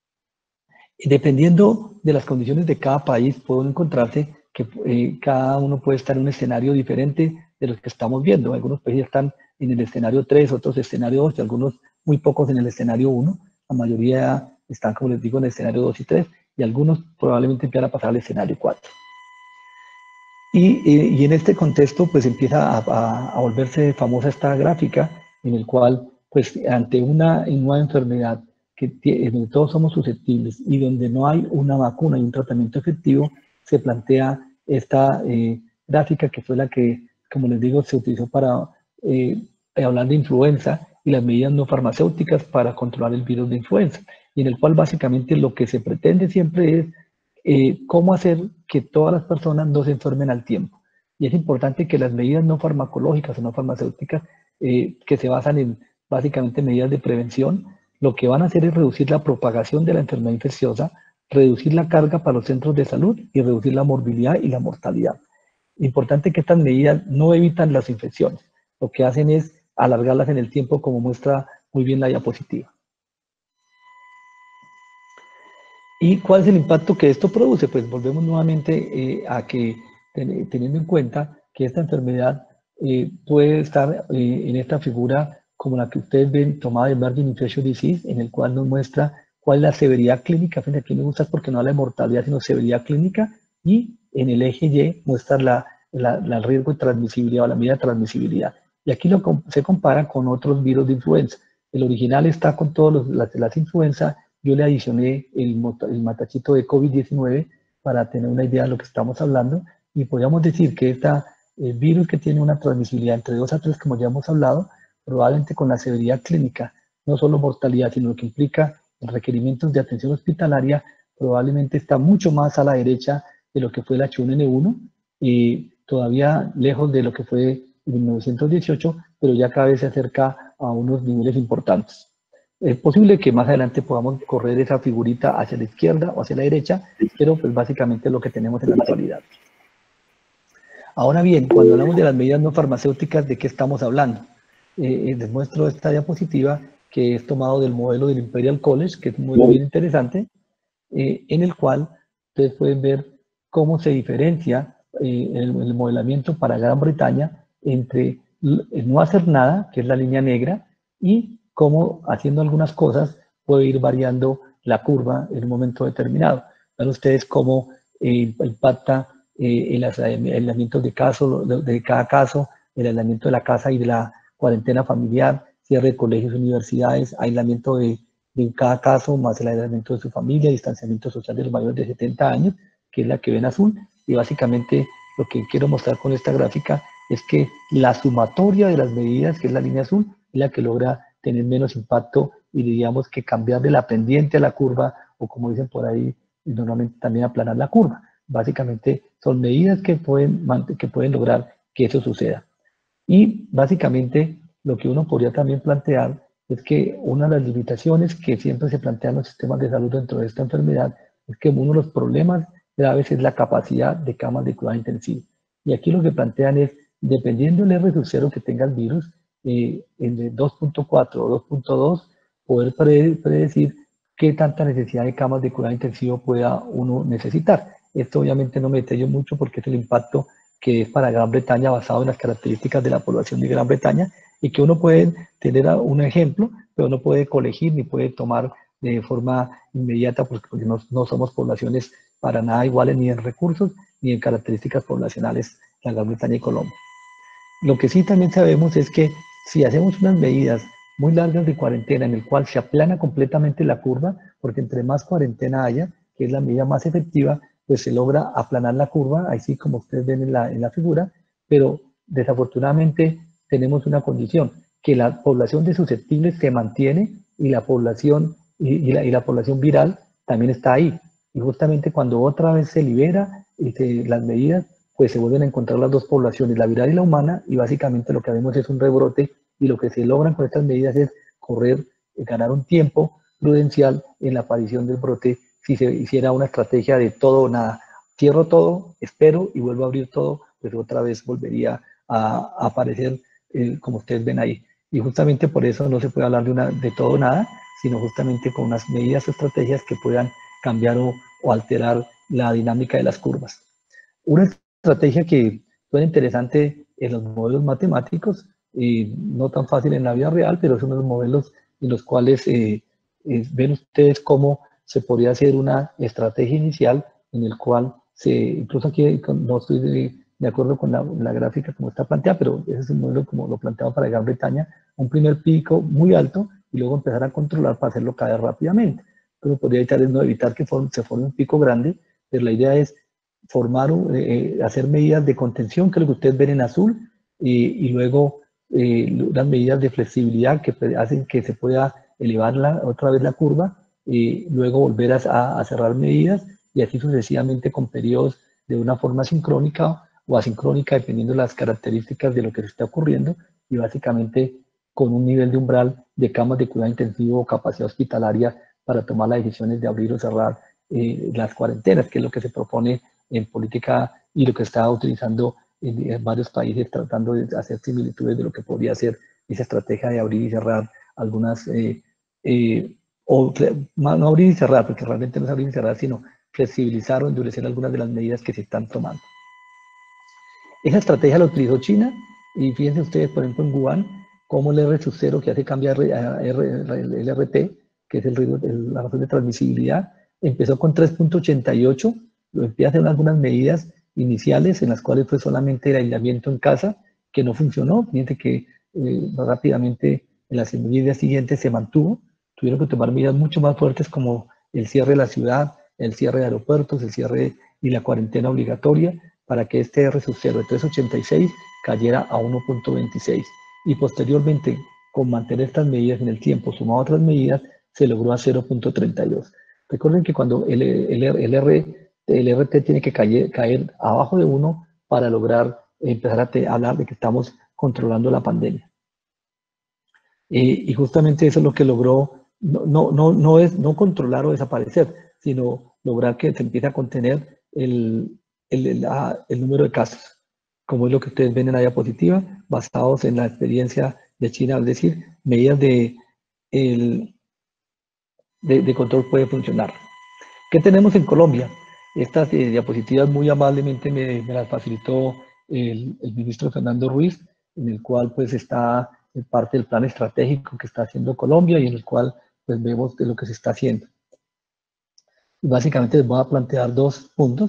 S3: Dependiendo de las condiciones de cada país, puede encontrarse que cada uno puede estar en un escenario diferente de los que estamos viendo. Algunos países están en el escenario 3, otros escenario 2, y algunos muy pocos en el escenario 1. La mayoría están, como les digo, en el escenario 2 y 3, y algunos probablemente empiezan a pasar al escenario 4. Y en este contexto, pues empieza a volverse famosa esta gráfica, en el cual, pues ante una nueva enfermedad donde todos somos susceptibles y donde no hay una vacuna y un tratamiento efectivo, se plantea esta gráfica, que fue la que, como les digo, se utilizó para hablar de influenza y las medidas no farmacéuticas para controlar el virus de influenza, y en el cual básicamente lo que se pretende siempre es cómo hacer que todas las personas no se enfermen al tiempo. Y es importante que las medidas no farmacológicas o no farmacéuticas, que se basan en básicamente medidas de prevención, lo que van a hacer es reducir la propagación de la enfermedad infecciosa, reducir la carga para los centros de salud y reducir la morbilidad y la mortalidad. Importante que estas medidas no evitan las infecciones, lo que hacen es alargarlas en el tiempo, como muestra muy bien la diapositiva. ¿Y cuál es el impacto que esto produce? Pues volvemos nuevamente a que, teniendo en cuenta que esta enfermedad puede estar en esta figura como la que ustedes ven, tomada de Emerging Infectious Disease, en el cual nos muestra cuál es la severidad clínica. Fíjense, aquí me gusta porque no habla de mortalidad, sino severidad clínica, y en el eje Y muestra el riesgo de transmisibilidad o la medida de transmisibilidad. Y aquí se compara con otros virus de influenza. El original está con todas las influencias. Yo le adicioné el matachito de COVID-19 para tener una idea de lo que estamos hablando, y podríamos decir que el virus que tiene una transmisibilidad entre 2 a 3, como ya hemos hablado, probablemente con la severidad clínica, no solo mortalidad, sino lo que implica requerimientos de atención hospitalaria, probablemente está mucho más a la derecha de lo que fue el H1N1, y todavía lejos de lo que fue en 1918, pero ya cada vez se acerca a unos niveles importantes. Es posible que más adelante podamos correr esa figurita hacia la izquierda o hacia la derecha, pero pues básicamente es lo que tenemos en la actualidad. Ahora bien, cuando hablamos de las medidas no farmacéuticas, ¿de qué estamos hablando? Les muestro esta diapositiva, que es tomado del modelo del Imperial College, que es un modelo bien interesante, en el cual ustedes pueden ver cómo se diferencia el modelamiento para Gran Bretaña entre el no hacer nada, que es la línea negra, y cómo haciendo algunas cosas puede ir variando la curva en un momento determinado. Ven ustedes cómo impacta el aislamiento de cada caso, el aislamiento de la casa y de la cuarentena familiar, cierre de colegios, universidades, aislamiento de cada caso, más el aislamiento de su familia, distanciamiento social de los mayores de 70 años, que es la que ven azul. Y básicamente lo que quiero mostrar con esta gráfica es que la sumatoria de las medidas, que es la línea azul, es la que logra tener menos impacto y diríamos que cambiar de la pendiente a la curva, o como dicen por ahí, normalmente también aplanar la curva. Básicamente son medidas que pueden lograr que eso suceda. Y básicamente lo que uno podría también plantear es que una de las limitaciones que siempre se plantean los sistemas de salud dentro de esta enfermedad es que uno de los problemas graves es la capacidad de camas de cuidado intensivo. Y aquí lo que plantean es, dependiendo del R0 que tenga el virus, en el 2.4 o 2.2, poder predecir qué tanta necesidad de camas de cuidado intensivo pueda uno necesitar. Esto obviamente no me detallo mucho porque es el impacto que es para Gran Bretaña basado en las características de la población de Gran Bretaña y que uno puede tener un ejemplo, pero no puede colegir ni puede tomar de forma inmediata porque no somos poblaciones para nada iguales ni en recursos ni en características poblacionales la Gran Bretaña y Colombia. Lo que sí también sabemos es que si hacemos unas medidas muy largas de cuarentena en el cual se aplana completamente la curva, porque entre más cuarentena haya, que es la medida más efectiva, pues se logra aplanar la curva, así como ustedes ven en la figura, pero desafortunadamente tenemos una condición, que la población de susceptibles se mantiene y la población, la población viral también está ahí. Y justamente cuando otra vez se libera las medidas, pues se vuelven a encontrar las dos poblaciones, la viral y la humana, y básicamente lo que vemos es un rebrote, y lo que se logran con estas medidas es ganar un tiempo prudencial en la aparición del brote, si se hiciera una estrategia de todo o nada. Cierro todo, espero y vuelvo a abrir todo, pues otra vez volvería a aparecer como ustedes ven ahí. Y justamente por eso no se puede hablar de todo o nada, sino justamente con unas medidas o estrategias que puedan cambiar o alterar la dinámica de las curvas. Una estrategia que suena interesante en los modelos matemáticos, y no tan fácil en la vida real, pero son los modelos en los cuales ven ustedes cómo se podría hacer una estrategia inicial en el cual incluso aquí no estoy de acuerdo con la gráfica como está planteada, pero ese es un modelo como lo planteaba para Gran Bretaña, un primer pico muy alto y luego empezar a controlar para hacerlo caer rápidamente. Pero podría evitar que se forme un pico grande, pero la idea es hacer medidas de contención, que es lo que ustedes ven en azul, y luego las medidas de flexibilidad que hacen que se pueda elevar otra vez la curva, y luego volver a cerrar medidas, y así sucesivamente con periodos de una forma sincrónica o asincrónica, dependiendo de las características de lo que se está ocurriendo, y básicamente con un nivel de umbral de camas de cuidado intensivo o capacidad hospitalaria para tomar las decisiones de abrir o cerrar las cuarentenas, que es lo que se propone en política y lo que está utilizando en varios países, tratando de hacer similitudes de lo que podría ser esa estrategia de abrir y cerrar algunas, no abrir y cerrar, porque realmente no es abrir y cerrar, sino flexibilizar o endurecer algunas de las medidas que se están tomando. Esa estrategia la utilizó China, y fíjense ustedes, por ejemplo, en Wuhan, cómo el R0 que hace cambiar el RT, que es la razón de transmisibilidad, empezó con 3.88, lo empieza a hacer algunas medidas iniciales en las cuales fue solamente el aislamiento en casa, que no funcionó. Fíjense que rápidamente en las medidas siguientes se mantuvo, tuvieron que tomar medidas mucho más fuertes como el cierre de la ciudad, el cierre de aeropuertos, el cierre y la cuarentena obligatoria, para que este R0 de 3.86 cayera a 1.26. Y posteriormente, con mantener estas medidas en el tiempo, sumado a otras medidas, se logró a 0.32. Recuerden que cuando el RT tiene que caer abajo de 1 para lograr empezar a hablar de que estamos controlando la pandemia. Y justamente eso es lo que logró, no controlar o desaparecer, sino lograr que se empiece a contener el número de casos, como es lo que ustedes ven en la diapositiva, basados en la experiencia de China, es decir, medidas de control puede funcionar. ¿Qué tenemos en Colombia? Estas diapositivas muy amablemente me las facilitó el ministro Fernando Ruiz, en el cual pues está parte del plan estratégico que está haciendo Colombia y en el cual pues vemos de lo que se está haciendo. Y básicamente les voy a plantear dos puntos.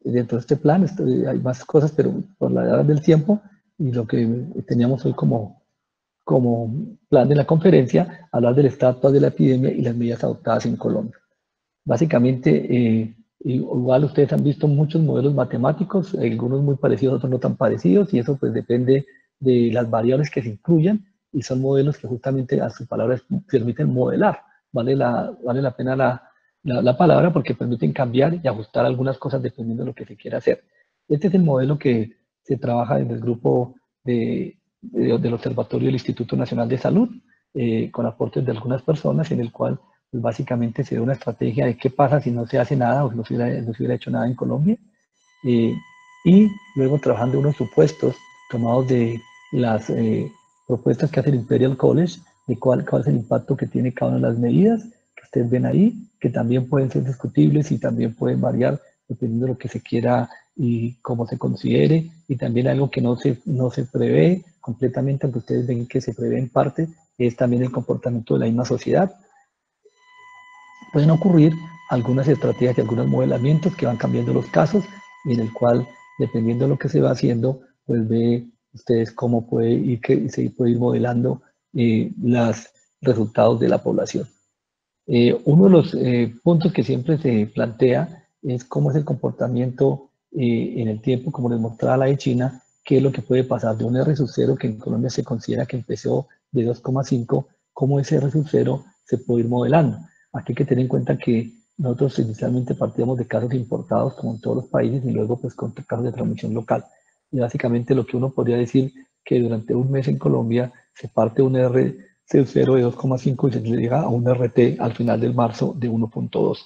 S3: dentro de este plan. Hay más cosas, pero por la edad del tiempo y lo que teníamos hoy como plan de la conferencia, hablar del estado actual de la epidemia y las medidas adoptadas en Colombia. Básicamente, igual ustedes han visto muchos modelos matemáticos, algunos muy parecidos, otros no tan parecidos, y eso pues depende de las variables que se incluyan, y son modelos que justamente a sus palabras permiten modelar. Vale la pena la palabra porque permiten cambiar y ajustar algunas cosas dependiendo de lo que se quiera hacer. Este es el modelo que se trabaja en el grupo del Observatorio del Instituto Nacional de Salud, con aportes de algunas personas, en el cual pues, básicamente se da una estrategia de qué pasa si no se hace nada o si no se hubiera hecho nada en Colombia, y luego trabajando unos supuestos tomados de las propuestas que hace el Imperial College, de cuál es el impacto que tiene cada una de las medidas que ustedes ven ahí, que también pueden ser discutibles y también pueden variar dependiendo de lo que se quiera y cómo se considere, y también algo que no se prevé completamente, aunque ustedes ven que se prevé en parte, es también el comportamiento de la misma sociedad. Pueden ocurrir algunas estrategias y algunos modelamientos que van cambiando los casos, y en el cual, dependiendo de lo que se va haciendo, pues ve ustedes cómo puede ir, que se puede ir modelando los resultados de la población. Uno de los puntos que siempre se plantea es cómo es el comportamiento en el tiempo, como les mostraba la de China, qué es lo que puede pasar de un R sub 0, que en Colombia se considera que empezó de 2,5, cómo ese R sub 0 se puede ir modelando. Aquí hay que tener en cuenta que nosotros inicialmente partíamos de casos importados, como en todos los países, y luego pues con casos de transmisión local. Y básicamente lo que uno podría decir que durante un mes en Colombia se parte un R sub 0 de 2,5 y se llega a un RT al final del marzo de 1,2.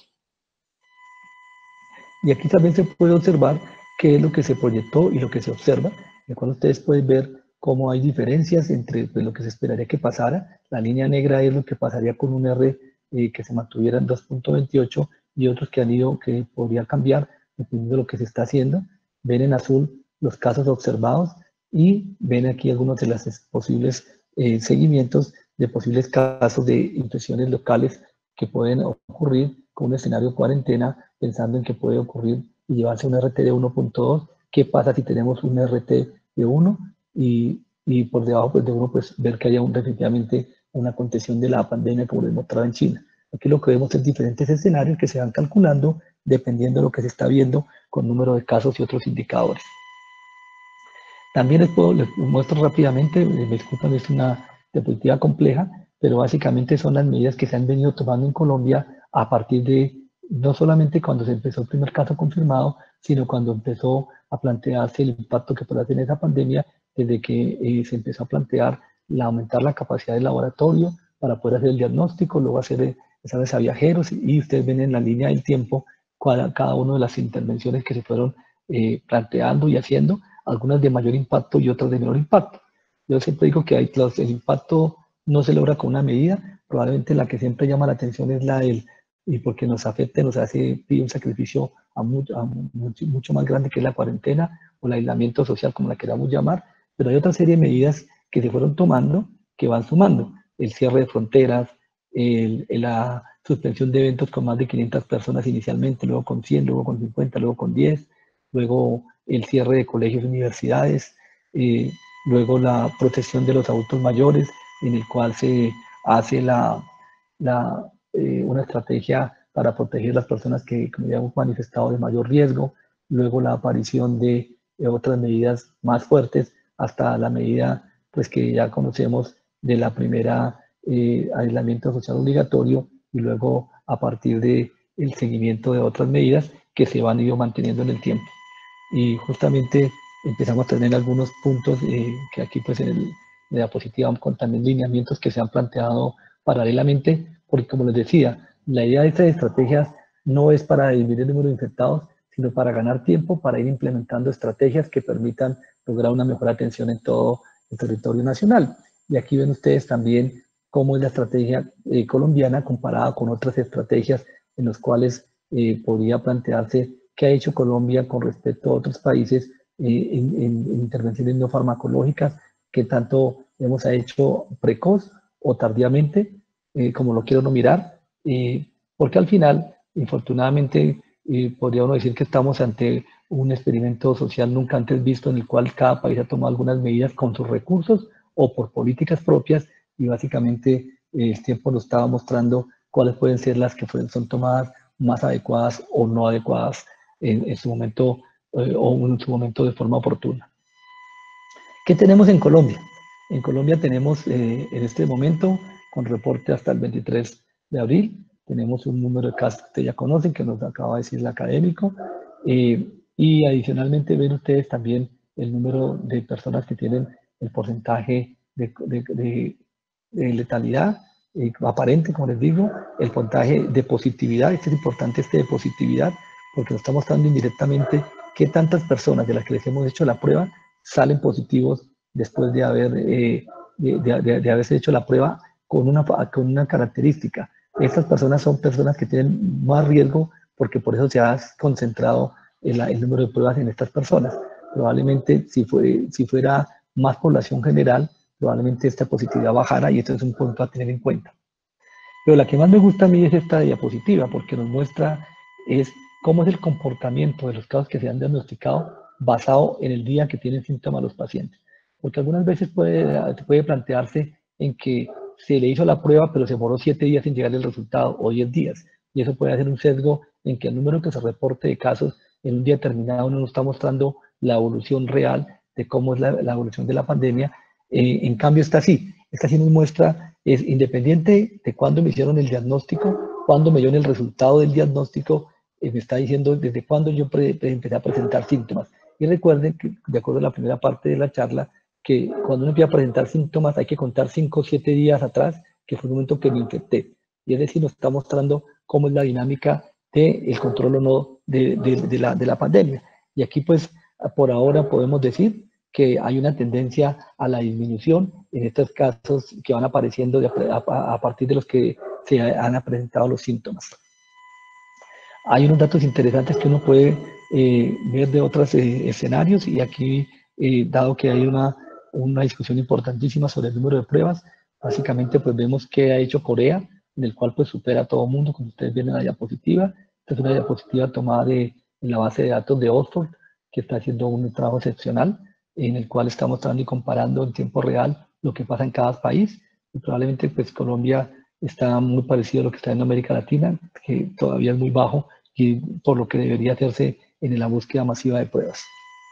S3: Y aquí también se puede observar qué es lo que se proyectó y lo que se observa, en el cual ustedes pueden ver cómo hay diferencias entre pues, lo que se esperaría que pasara. La línea negra es lo que pasaría con un R que se mantuviera en 2,28, y otros que podría cambiar dependiendo de lo que se está haciendo. Ven en azul los casos observados y ven aquí algunos de los posibles seguimientos de posibles casos de infecciones locales que pueden ocurrir con un escenario de cuarentena, pensando en que puede ocurrir y llevarse un RT de 1,2. ¿Qué pasa si tenemos un RT de 1 y por debajo pues, de 1 pues, ver que haya definitivamente una contención de la pandemia como les mostraba en China? Aquí lo que vemos es diferentes escenarios que se van calculando dependiendo de lo que se está viendo con número de casos y otros indicadores. También les muestro rápidamente, me disculpan, es una diapositiva compleja, pero básicamente son las medidas que se han venido tomando en Colombia a partir de, no solamente cuando se empezó el primer caso confirmado, sino cuando empezó a plantearse el impacto que puede tener esa pandemia, desde que se empezó a plantear aumentar la capacidad del laboratorio para poder hacer el diagnóstico, luego hacer exámenes a viajeros, y ustedes ven en la línea del tiempo cada una de las intervenciones que se fueron planteando y haciendo, algunas de mayor impacto y otras de menor impacto. Yo siempre digo que el impacto no se logra con una medida, probablemente la que siempre llama la atención es la del, y porque nos afecta, pide un sacrificio mucho más grande, que es la cuarentena o el aislamiento social, como la queramos llamar, pero hay otra serie de medidas que se fueron tomando, que van sumando: el cierre de fronteras, la suspensión de eventos con más de 500 personas inicialmente, luego con 100, luego con 50, luego con 10, luego el cierre de colegios y universidades, luego la protección de los adultos mayores, en el cual se hace una estrategia para proteger a las personas que, como ya hemos manifestado, de mayor riesgo, luego la aparición de otras medidas más fuertes, hasta la medida pues, que ya conocemos de la primera aislamiento social obligatorio, y luego a partir del seguimiento de otras medidas que se van ido manteniendo en el tiempo. Y justamente empezamos a tener algunos puntos que aquí pues en la diapositiva con también lineamientos que se han planteado paralelamente, porque como les decía, la idea de estas estrategias no es para disminuir el número de infectados, sino para ganar tiempo, para ir implementando estrategias que permitan lograr una mejor atención en todo el territorio nacional. Y aquí ven ustedes también cómo es la estrategia colombiana comparada con otras estrategias en las cuales podría plantearse qué ha hecho Colombia con respecto a otros países en intervenciones no farmacológicas, qué tanto hemos hecho precoz o tardíamente, como lo quiero no mirar, porque al final, infortunadamente, podría uno decir que estamos ante un experimento social nunca antes visto en el cual cada país ha tomado algunas medidas con sus recursos o por políticas propias, y básicamente el tiempo nos estaba mostrando cuáles pueden ser las que son tomadas más adecuadas o no adecuadas en su momento o en su momento de forma oportuna. ¿Qué tenemos en Colombia? En Colombia tenemos en este momento, con reporte hasta el 23 de abril, tenemos un número de casos que ustedes ya conocen, que nos acaba de decir el académico, y adicionalmente ven ustedes también el número de personas que tienen el porcentaje de letalidad aparente, como les digo, el puntaje de positividad. Este es importante, de positividad, porque nos está mostrando indirectamente qué tantas personas de las que les hemos hecho la prueba salen positivos después de haberse hecho la prueba con una característica. Estas personas son personas que tienen más riesgo, porque por eso se ha concentrado el número de pruebas en estas personas. Probablemente si fuera más población general, probablemente esta positividad bajara, y esto es un punto a tener en cuenta. Pero la que más me gusta a mí es esta diapositiva, porque nos muestra cómo es el comportamiento de los casos que se han diagnosticado basado en el día que tienen síntomas los pacientes. Porque algunas veces puede plantearse en que se le hizo la prueba, pero se demoró 7 días en llegar el resultado, o 10 días. Y eso puede hacer un sesgo en que el número que se reporte de casos en un día determinado no nos está mostrando la evolución real de cómo es la evolución de la pandemia. En cambio, esta sí nos muestra, es independiente de cuándo me hicieron el diagnóstico, cuándo me dieron el resultado del diagnóstico, me está diciendo desde cuándo yo empecé a presentar síntomas. Y recuerden que, de acuerdo a la primera parte de la charla, que cuando uno empieza a presentar síntomas hay que contar 5 o 7 días atrás, que fue el momento que me infecté. Y es decir, nos está mostrando cómo es la dinámica del control o no de la pandemia. Y aquí, pues, por ahora podemos decir que hay una tendencia a la disminución en estos casos que van apareciendo a partir de los que se han presentado los síntomas. Hay unos datos interesantes que uno puede ver de otros escenarios, y aquí, dado que hay una discusión importantísima sobre el número de pruebas, básicamente pues vemos que ha hecho Corea, en el cual pues supera a todo el mundo, como ustedes ven en la diapositiva. Esta es una diapositiva tomada en la base de datos de Oxford, que está haciendo un trabajo excepcional, en el cual está mostrando y comparando en tiempo real lo que pasa en cada país. Y probablemente pues Colombia está muy parecido a lo que está en América Latina, que todavía es muy bajo, y por lo que debería hacerse en la búsqueda masiva de pruebas.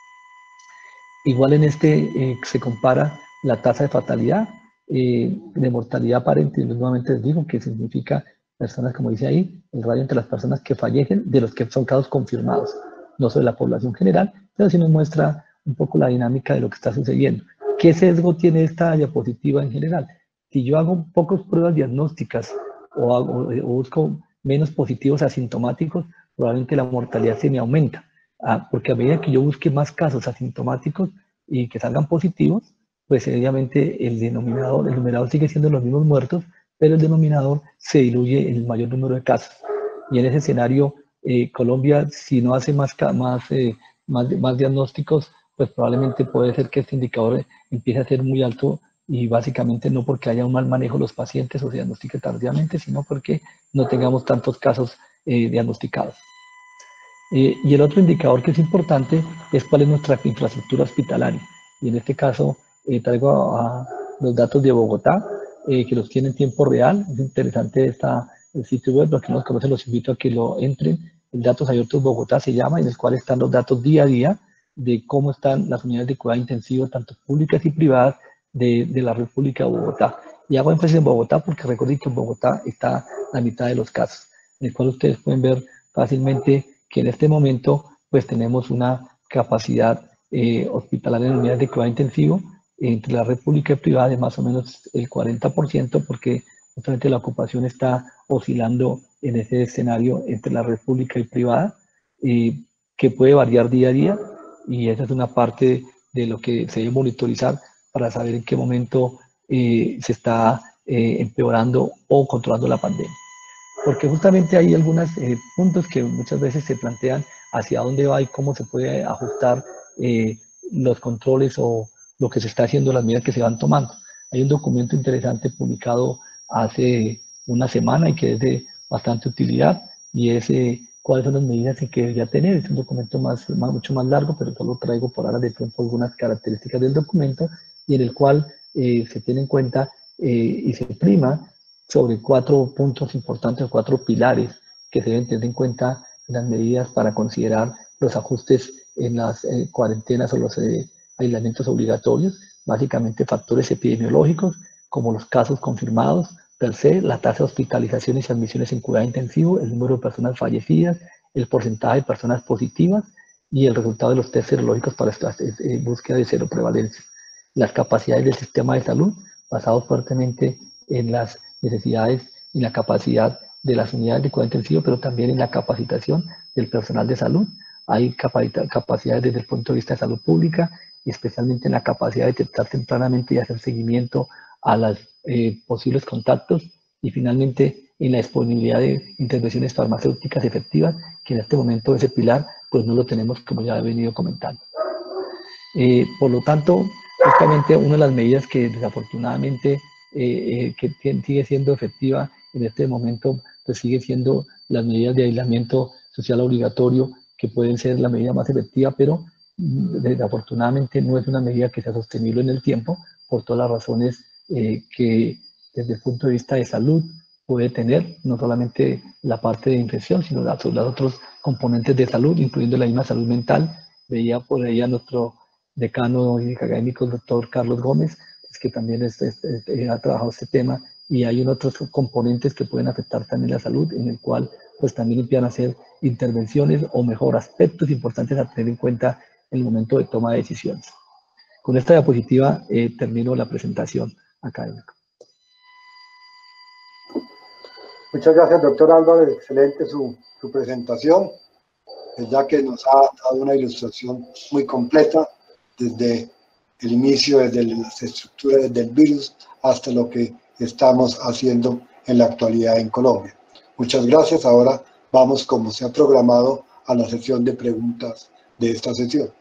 S3: Igual en se compara la tasa de fatalidad, de mortalidad aparente, y nuevamente les digo que significa personas, como dice ahí, el radio entre las personas que fallecen de los que son casos confirmados, no sobre la población general, pero sí nos muestra un poco la dinámica de lo que está sucediendo. ¿Qué sesgo tiene esta diapositiva en general? Si yo hago pocas pruebas diagnósticas o busco menos positivos asintomáticos, probablemente la mortalidad se me aumenta, porque a medida que yo busque más casos asintomáticos y que salgan positivos, pues obviamente el numerador sigue siendo los mismos muertos, pero el denominador se diluye en el mayor número de casos. Y en ese escenario, Colombia, si no hace más diagnósticos, pues probablemente puede ser que este indicador empiece a ser muy alto, y básicamente no porque haya un mal manejo de los pacientes o se diagnostique tardíamente, sino porque no tengamos tantos casos diagnosticados. Y el otro indicador que es importante es cuál es nuestra infraestructura hospitalaria. Y en este caso traigo los datos de Bogotá, que los tiene en tiempo real. Es interesante el sitio web, los que no los conocen los invito a que lo entren. El Datos Abiertos Bogotá se llama, en el cual están los datos día a día de cómo están las unidades de cuidado intensivo, tanto públicas y privadas, de la República de Bogotá. Y hago énfasis en Bogotá porque recuerden que en Bogotá está la mitad de los casos, en el cual ustedes pueden ver fácilmente que en este momento pues tenemos una capacidad hospitalaria en unidades de cuidado intensivo entre la red pública y privada de más o menos el 40%, porque justamente la ocupación está oscilando en ese escenario entre la red pública y privada, que puede variar día a día, y esa es una parte de lo que se debe monitorizar para saber en qué momento se está empeorando o controlando la pandemia. Porque justamente hay algunos puntos que muchas veces se plantean hacia dónde va y cómo se puede ajustar los controles o lo que se está haciendo, las medidas que se van tomando. Hay un documento interesante publicado hace una semana y que es de bastante utilidad, y es cuáles son las medidas que debería tener. Es un documento mucho más largo, pero solo traigo por ahora de pronto algunas características del documento, y en el cual se tiene en cuenta y se prima sobre 4 puntos importantes, 4 pilares que se deben tener en cuenta en las medidas para considerar los ajustes en las cuarentenas o los aislamientos obligatorios. Básicamente factores epidemiológicos, como los casos confirmados per se, la tasa de hospitalizaciones y admisiones en cuidado intensivo, el número de personas fallecidas, el porcentaje de personas positivas y el resultado de los test serológicos para esta búsqueda de cero prevalencia. Las capacidades del sistema de salud, basados fuertemente en las necesidades y la capacidad de las unidades de cuidado intensivo, pero también en la capacitación del personal de salud. Hay capacidades desde el punto de vista de salud pública, y especialmente en la capacidad de detectar tempranamente y hacer seguimiento a los posibles contactos, y finalmente en la disponibilidad de intervenciones farmacéuticas efectivas, que en este momento ese pilar pues no lo tenemos, como ya he venido comentando. Por lo tanto, justamente una de las medidas que desafortunadamente que sigue siendo efectiva en este momento, pues sigue siendo las medidas de aislamiento social obligatorio, que pueden ser la medida más efectiva, pero desafortunadamente no es una medida que sea sostenible en el tiempo, por todas las razones que desde el punto de vista de salud puede tener, no solamente la parte de infección, sino los otros componentes de salud, incluyendo la misma salud mental. Veía por ahí a nuestro decano y académico, el doctor Carlos Gómez, que también ha trabajado este tema, y hay otros componentes que pueden afectar también la salud, en el cual pues también empiezan a hacer intervenciones o mejor aspectos importantes a tener en cuenta en el momento de toma de decisiones. Con esta diapositiva termino la presentación académica.
S1: Muchas gracias, doctor Álvarez. Excelente su presentación, ya que nos ha dado una ilustración muy completa desde el inicio, desde las estructuras del virus hasta lo que estamos haciendo en la actualidad en Colombia. Muchas gracias. Ahora vamos, como se ha programado, a la sesión de preguntas de esta sesión.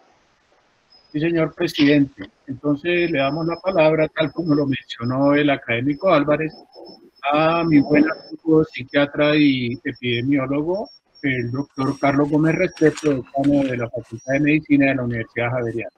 S2: Sí, señor presidente. Entonces le damos la palabra, tal como lo mencionó el académico Álvarez, a mi buen amigo psiquiatra y epidemiólogo, el doctor Carlos Gómez Restrepo, decano de la Facultad de Medicina de la Universidad Javeriana.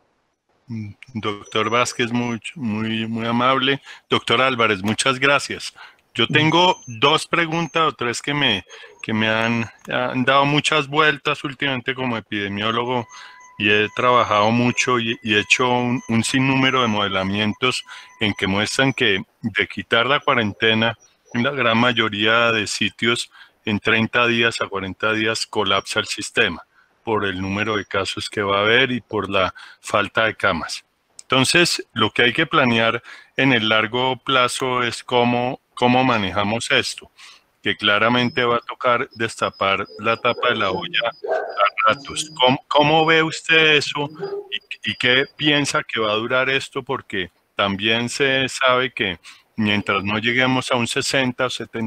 S11: Doctor Vázquez, muy amable. Doctor Álvarez, muchas gracias. Yo tengo 2 preguntas o 3 que me han dado muchas vueltas últimamente como epidemiólogo, y he trabajado mucho y he hecho un sinnúmero de modelamientos en que muestran que de quitar la cuarentena, en la gran mayoría de sitios, en 30 días a 40 días colapsa el sistema por el número de casos que va a haber y por la falta de camas. Entonces, lo que hay que planear en el largo plazo es cómo manejamos esto, que claramente va a tocar destapar la tapa de la olla a ratos. ¿Cómo ve usted eso y qué piensa que va a durar esto? Porque también se sabe que mientras no lleguemos a un 60 o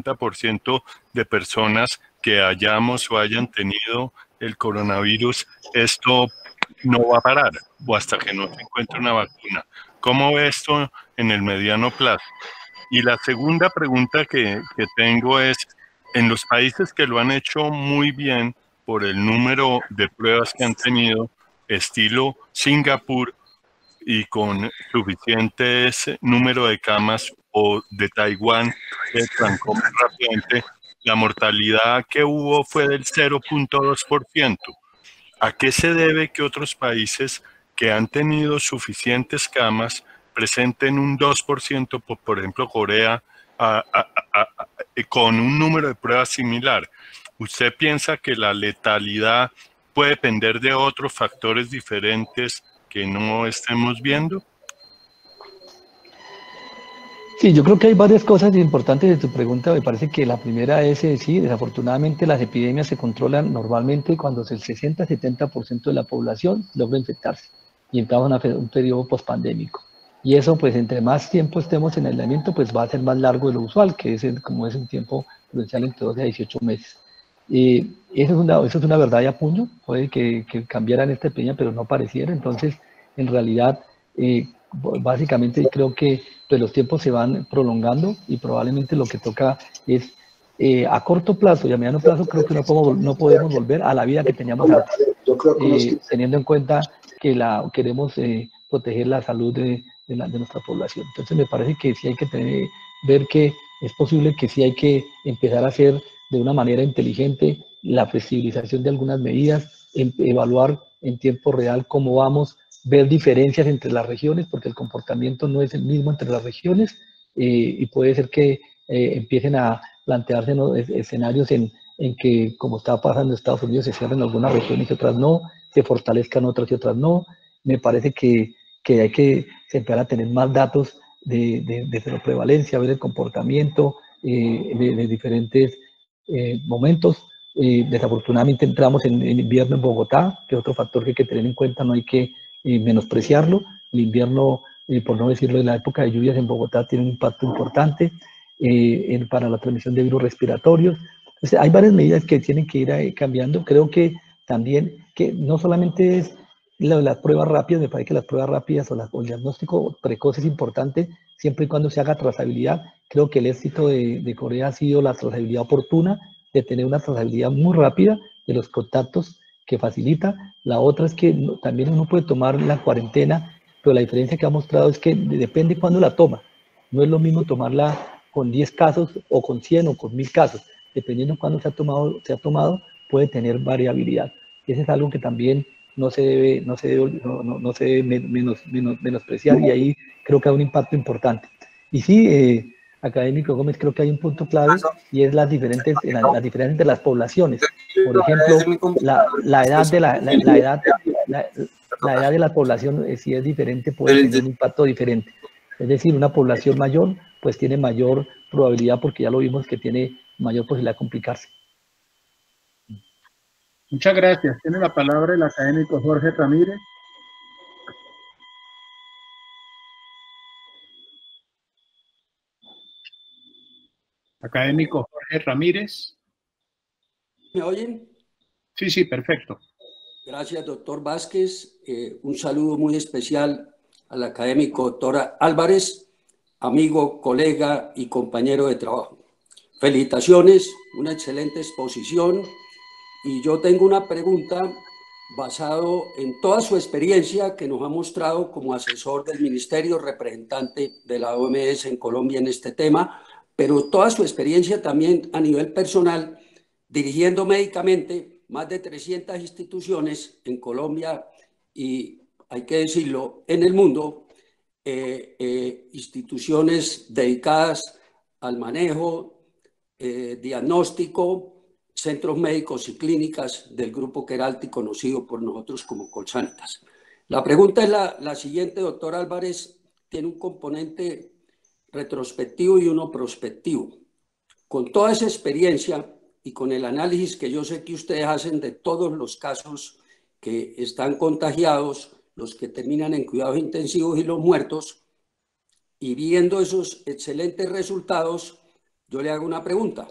S11: 70% de personas que hayamos o hayan tenido el coronavirus, esto no va a parar, o hasta que no se encuentre una vacuna. ¿Cómo ve esto en el mediano plazo? Y la segunda pregunta que tengo es, en los países que lo han hecho muy bien por el número de pruebas que han tenido, estilo Singapur, y con suficientes número de camas, o de Taiwán, que trancó muy rápidamente, la mortalidad que hubo fue del 0.2%. ¿A qué se debe que otros países que han tenido suficientes camas presenten un 2%, por ejemplo Corea, con un número de pruebas similar? ¿Usted piensa que la letalidad puede depender de otros factores diferentes que no estemos viendo?
S3: Sí, yo creo que hay varias cosas importantes de tu pregunta. Me parece que la primera es, sí, desafortunadamente las epidemias se controlan normalmente cuando el 60-70% de la población logra infectarse y entramos en un periodo pospandémico. Y eso, pues, entre más tiempo estemos en aislamiento, pues va a ser más largo de lo usual, que es como es un tiempo prudencial entre 12 a 18 meses. Eso es una verdad y a puño. Puede que cambiara en esta epidemia, pero no pareciera. Entonces, en realidad, básicamente creo que pues, los tiempos se van prolongando y probablemente lo que toca es A corto plazo y a mediano plazo creo que no podemos volver a la vida que teníamos antes, teniendo en cuenta que queremos proteger la salud de nuestra población. Entonces me parece que sí hay que ver que es posible que sí hay que empezar a hacer de una manera inteligente la flexibilización de algunas medidas, evaluar en tiempo real cómo vamos, ver diferencias entre las regiones, porque el comportamiento no es el mismo entre las regiones, y puede ser que empiecen a plantearse, ¿no?, escenarios en que, como está pasando en Estados Unidos, se cierren algunas regiones y otras no, se fortalezcan otras y otras no. Me parece que hay que empezar a tener más datos de seroprevalencia, ver el comportamiento de diferentes momentos. Desafortunadamente entramos en invierno en Bogotá, que es otro factor que hay que tener en cuenta, no hay que menospreciarlo. El invierno, por no decirlo, en la época de lluvias en Bogotá tiene un impacto importante para la transmisión de virus respiratorios. Entonces, hay varias medidas que tienen que ir cambiando. Creo que también, que no solamente es las pruebas rápidas, me parece que las pruebas rápidas o el diagnóstico precoz es importante, siempre y cuando se haga trazabilidad. Creo que el éxito de Corea ha sido la trazabilidad oportuna, de tener una trazabilidad muy rápida de los contactos que facilita. La otra es que también uno puede tomar la cuarentena, pero la diferencia que ha mostrado es que depende cuándo la toma. No es lo mismo tomarla con 10 casos o con 100 o con 1000 casos. Dependiendo de cuándo se ha tomado, puede tener variabilidad. Ese es algo que también no se debe menospreciar, y ahí creo que hay un impacto importante. Y sí, académico Gómez, creo que hay un punto clave, y es las diferencias entre las poblaciones. Por ejemplo, la edad de la población, si es diferente, puede tener un impacto diferente. Es decir, una población mayor pues tiene mayor probabilidad, porque ya lo vimos, que tiene mayor posibilidad de complicarse.
S2: Muchas gracias. Tiene la palabra el académico Jorge Ramírez. Académico Jorge Ramírez.
S12: ¿Me oyen?
S2: Sí, sí, perfecto.
S12: Gracias, doctor Vázquez. Un saludo muy especial al académico doctor Álvarez, amigo, colega y compañero de trabajo. Felicitaciones, una excelente exposición. Y yo tengo una pregunta basado en toda su experiencia que nos ha mostrado como asesor del ministerio, representante de la OMS en Colombia en este tema, pero toda su experiencia también a nivel personal, dirigiendo médicamente más de 300 instituciones en Colombia y, hay que decirlo, en el mundo, instituciones dedicadas al manejo, diagnóstico, centros médicos y clínicas del grupo Keralty, conocido por nosotros como Colsanitas. La pregunta es la siguiente, doctor Álvarez. Tiene un componente retrospectivo y uno prospectivo. Con toda esa experiencia y con el análisis que yo sé que ustedes hacen de todos los casos que están contagiados, los que terminan en cuidados intensivos y los muertos, y viendo esos excelentes resultados, yo le hago una pregunta.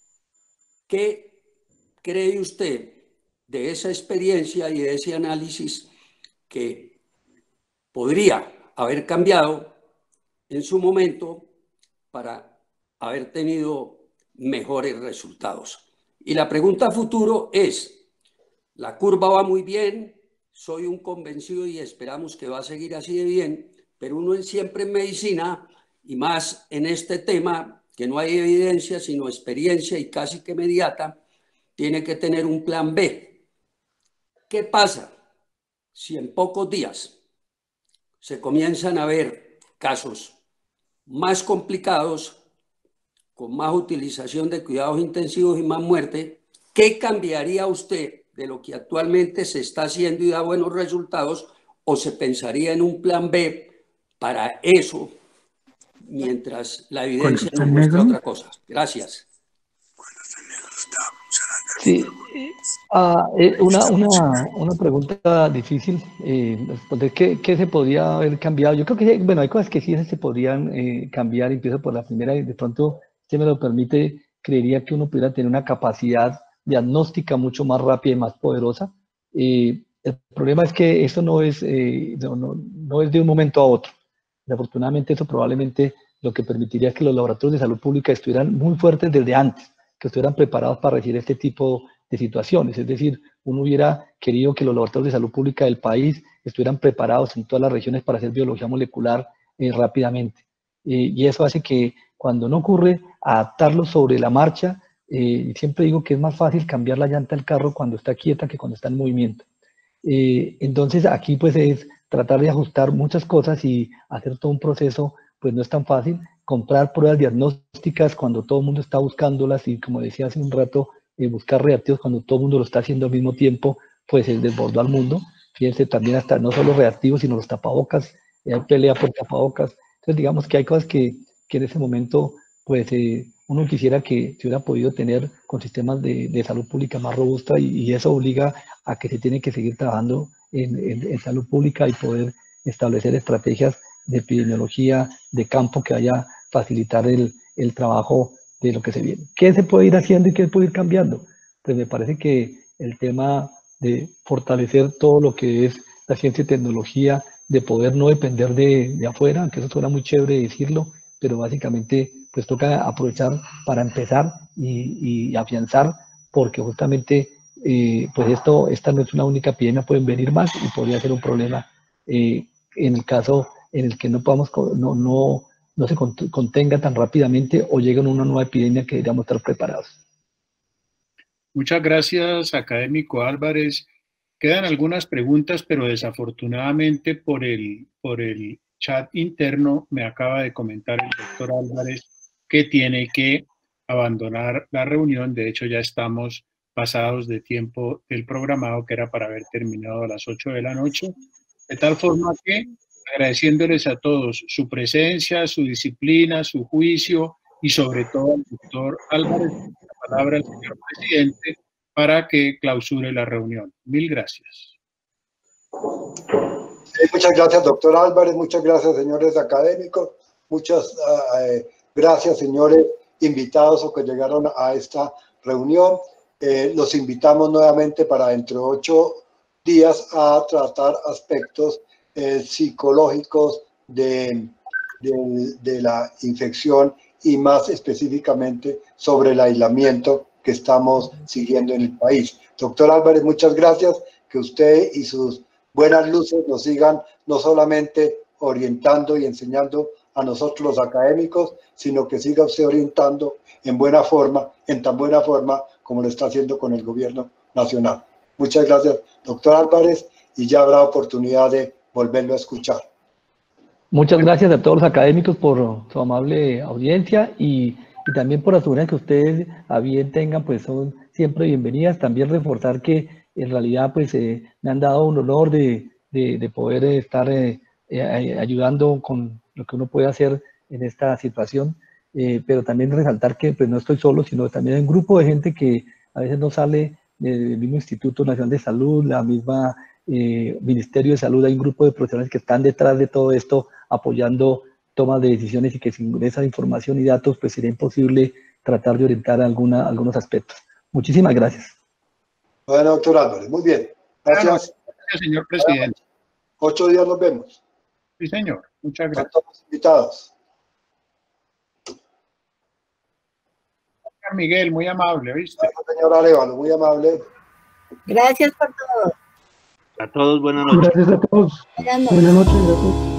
S12: ¿Qué cree usted de esa experiencia y de ese análisis que podría haber cambiado en su momento para haber tenido mejores resultados? Y la pregunta a futuro es, la curva va muy bien, soy un convencido y esperamos que va a seguir así de bien, pero uno siempre en medicina, y más en este tema, que no hay evidencia sino experiencia y casi que inmediata, tiene que tener un plan B. ¿Qué pasa si en pocos días se comienzan a ver casos más complicados, con más utilización de cuidados intensivos y más muerte? ¿Qué cambiaría usted de lo que actualmente se está haciendo y da buenos resultados, o se pensaría en un plan B para eso mientras la evidencia nos muestra otra cosa? Gracias.
S3: Sí, una pregunta difícil, responder ¿qué se podría haber cambiado? Yo creo que, bueno, hay cosas que sí se podrían cambiar. Empiezo por la primera, y de pronto, si me lo permite, creería que uno pudiera tener una capacidad diagnóstica mucho más rápida y más poderosa. El problema es que eso no es de un momento a otro. Desafortunadamente, eso probablemente lo que permitiría que los laboratorios de salud pública estuvieran muy fuertes desde antes, que estuvieran preparados para recibir este tipo de situaciones. Es decir, uno hubiera querido que los laboratorios de salud pública del país estuvieran preparados en todas las regiones para hacer biología molecular rápidamente. Y eso hace que cuando no ocurre, adaptarlo sobre la marcha. Siempre digo que es más fácil cambiar la llanta del carro cuando está quieta que cuando está en movimiento. Entonces aquí pues es tratar de ajustar muchas cosas y hacer todo un proceso, pues no es tan fácil. Comprar pruebas diagnósticas cuando todo el mundo está buscándolas y, como decía hace un rato, buscar reactivos cuando todo el mundo lo está haciendo al mismo tiempo, pues desbordó al mundo. Fíjense también hasta no solo reactivos, sino los tapabocas, hay pelea por tapabocas. Entonces digamos que hay cosas que en ese momento pues uno quisiera que se hubiera podido tener con sistemas de salud pública más robusta, y eso obliga a que se tiene que seguir trabajando en salud pública y poder establecer estrategias de epidemiología de campo que vaya a facilitar el trabajo de lo que se viene. ¿Qué se puede ir haciendo y qué se puede ir cambiando? Pues me parece que el tema de fortalecer todo lo que es la ciencia y tecnología, de poder no depender de afuera, aunque eso suena muy chévere decirlo, pero básicamente pues toca aprovechar para empezar y afianzar, porque justamente pues esta no es una única epidemia, pueden venir más y podría ser un problema en el caso en el que no podamos, no se contenga tan rápidamente o llegue una nueva epidemia que deberíamos estar preparados.
S2: Muchas gracias, académico Álvarez. Quedan algunas preguntas, pero desafortunadamente por el chat interno me acaba de comentar el doctor Álvarez que tiene que abandonar la reunión. De hecho, ya estamos pasados de tiempo del programado, que era para haber terminado a las 8 de la noche. De tal forma que, agradeciéndoles a todos su presencia, su disciplina, su juicio y sobre todo al doctor Álvarez, la palabra al señor presidente para que clausure la reunión. Mil gracias.
S1: Muchas gracias, doctor Álvarez. Muchas gracias, señores académicos. Muchas gracias, señores invitados o que llegaron a esta reunión. Los invitamos nuevamente para dentro de 8 días a tratar aspectos psicológicos de la infección y más específicamente sobre el aislamiento que estamos siguiendo en el país. Doctor Álvarez, muchas gracias. Que usted y sus buenas luces nos sigan no solamente orientando y enseñando a nosotros los académicos, sino que siga usted orientando en buena forma, en tan buena forma como lo está haciendo con el gobierno nacional. Muchas gracias, doctor Álvarez, y ya habrá oportunidad de volverlo a escuchar.
S3: Muchas gracias a todos los académicos por su amable audiencia y también por la seguridad que ustedes a bien tengan, pues son siempre bienvenidas. También reforzar que en realidad pues me han dado un honor de poder estar ayudando con lo que uno puede hacer en esta situación, pero también resaltar que pues no estoy solo, sino también hay un grupo de gente que a veces no sale del mismo Instituto Nacional de Salud, la misma Ministerio de Salud. Hay un grupo de profesionales que están detrás de todo esto apoyando tomas de decisiones y que sin esa información y datos pues sería imposible tratar de orientar algunos aspectos. Muchísimas gracias.
S1: Bueno, doctor Álvarez, muy bien. Gracias.
S2: Gracias, señor presidente.
S1: 8 días nos vemos.
S2: Sí, señor. Muchas gracias.
S1: A todos los invitados.
S2: Miguel, muy amable, ¿viste?
S1: Gracias, señor Arevalo, muy amable.
S13: Gracias por todo.
S14: A todos, buenas noches.
S5: Gracias a todos. Buenas noches. Gracias.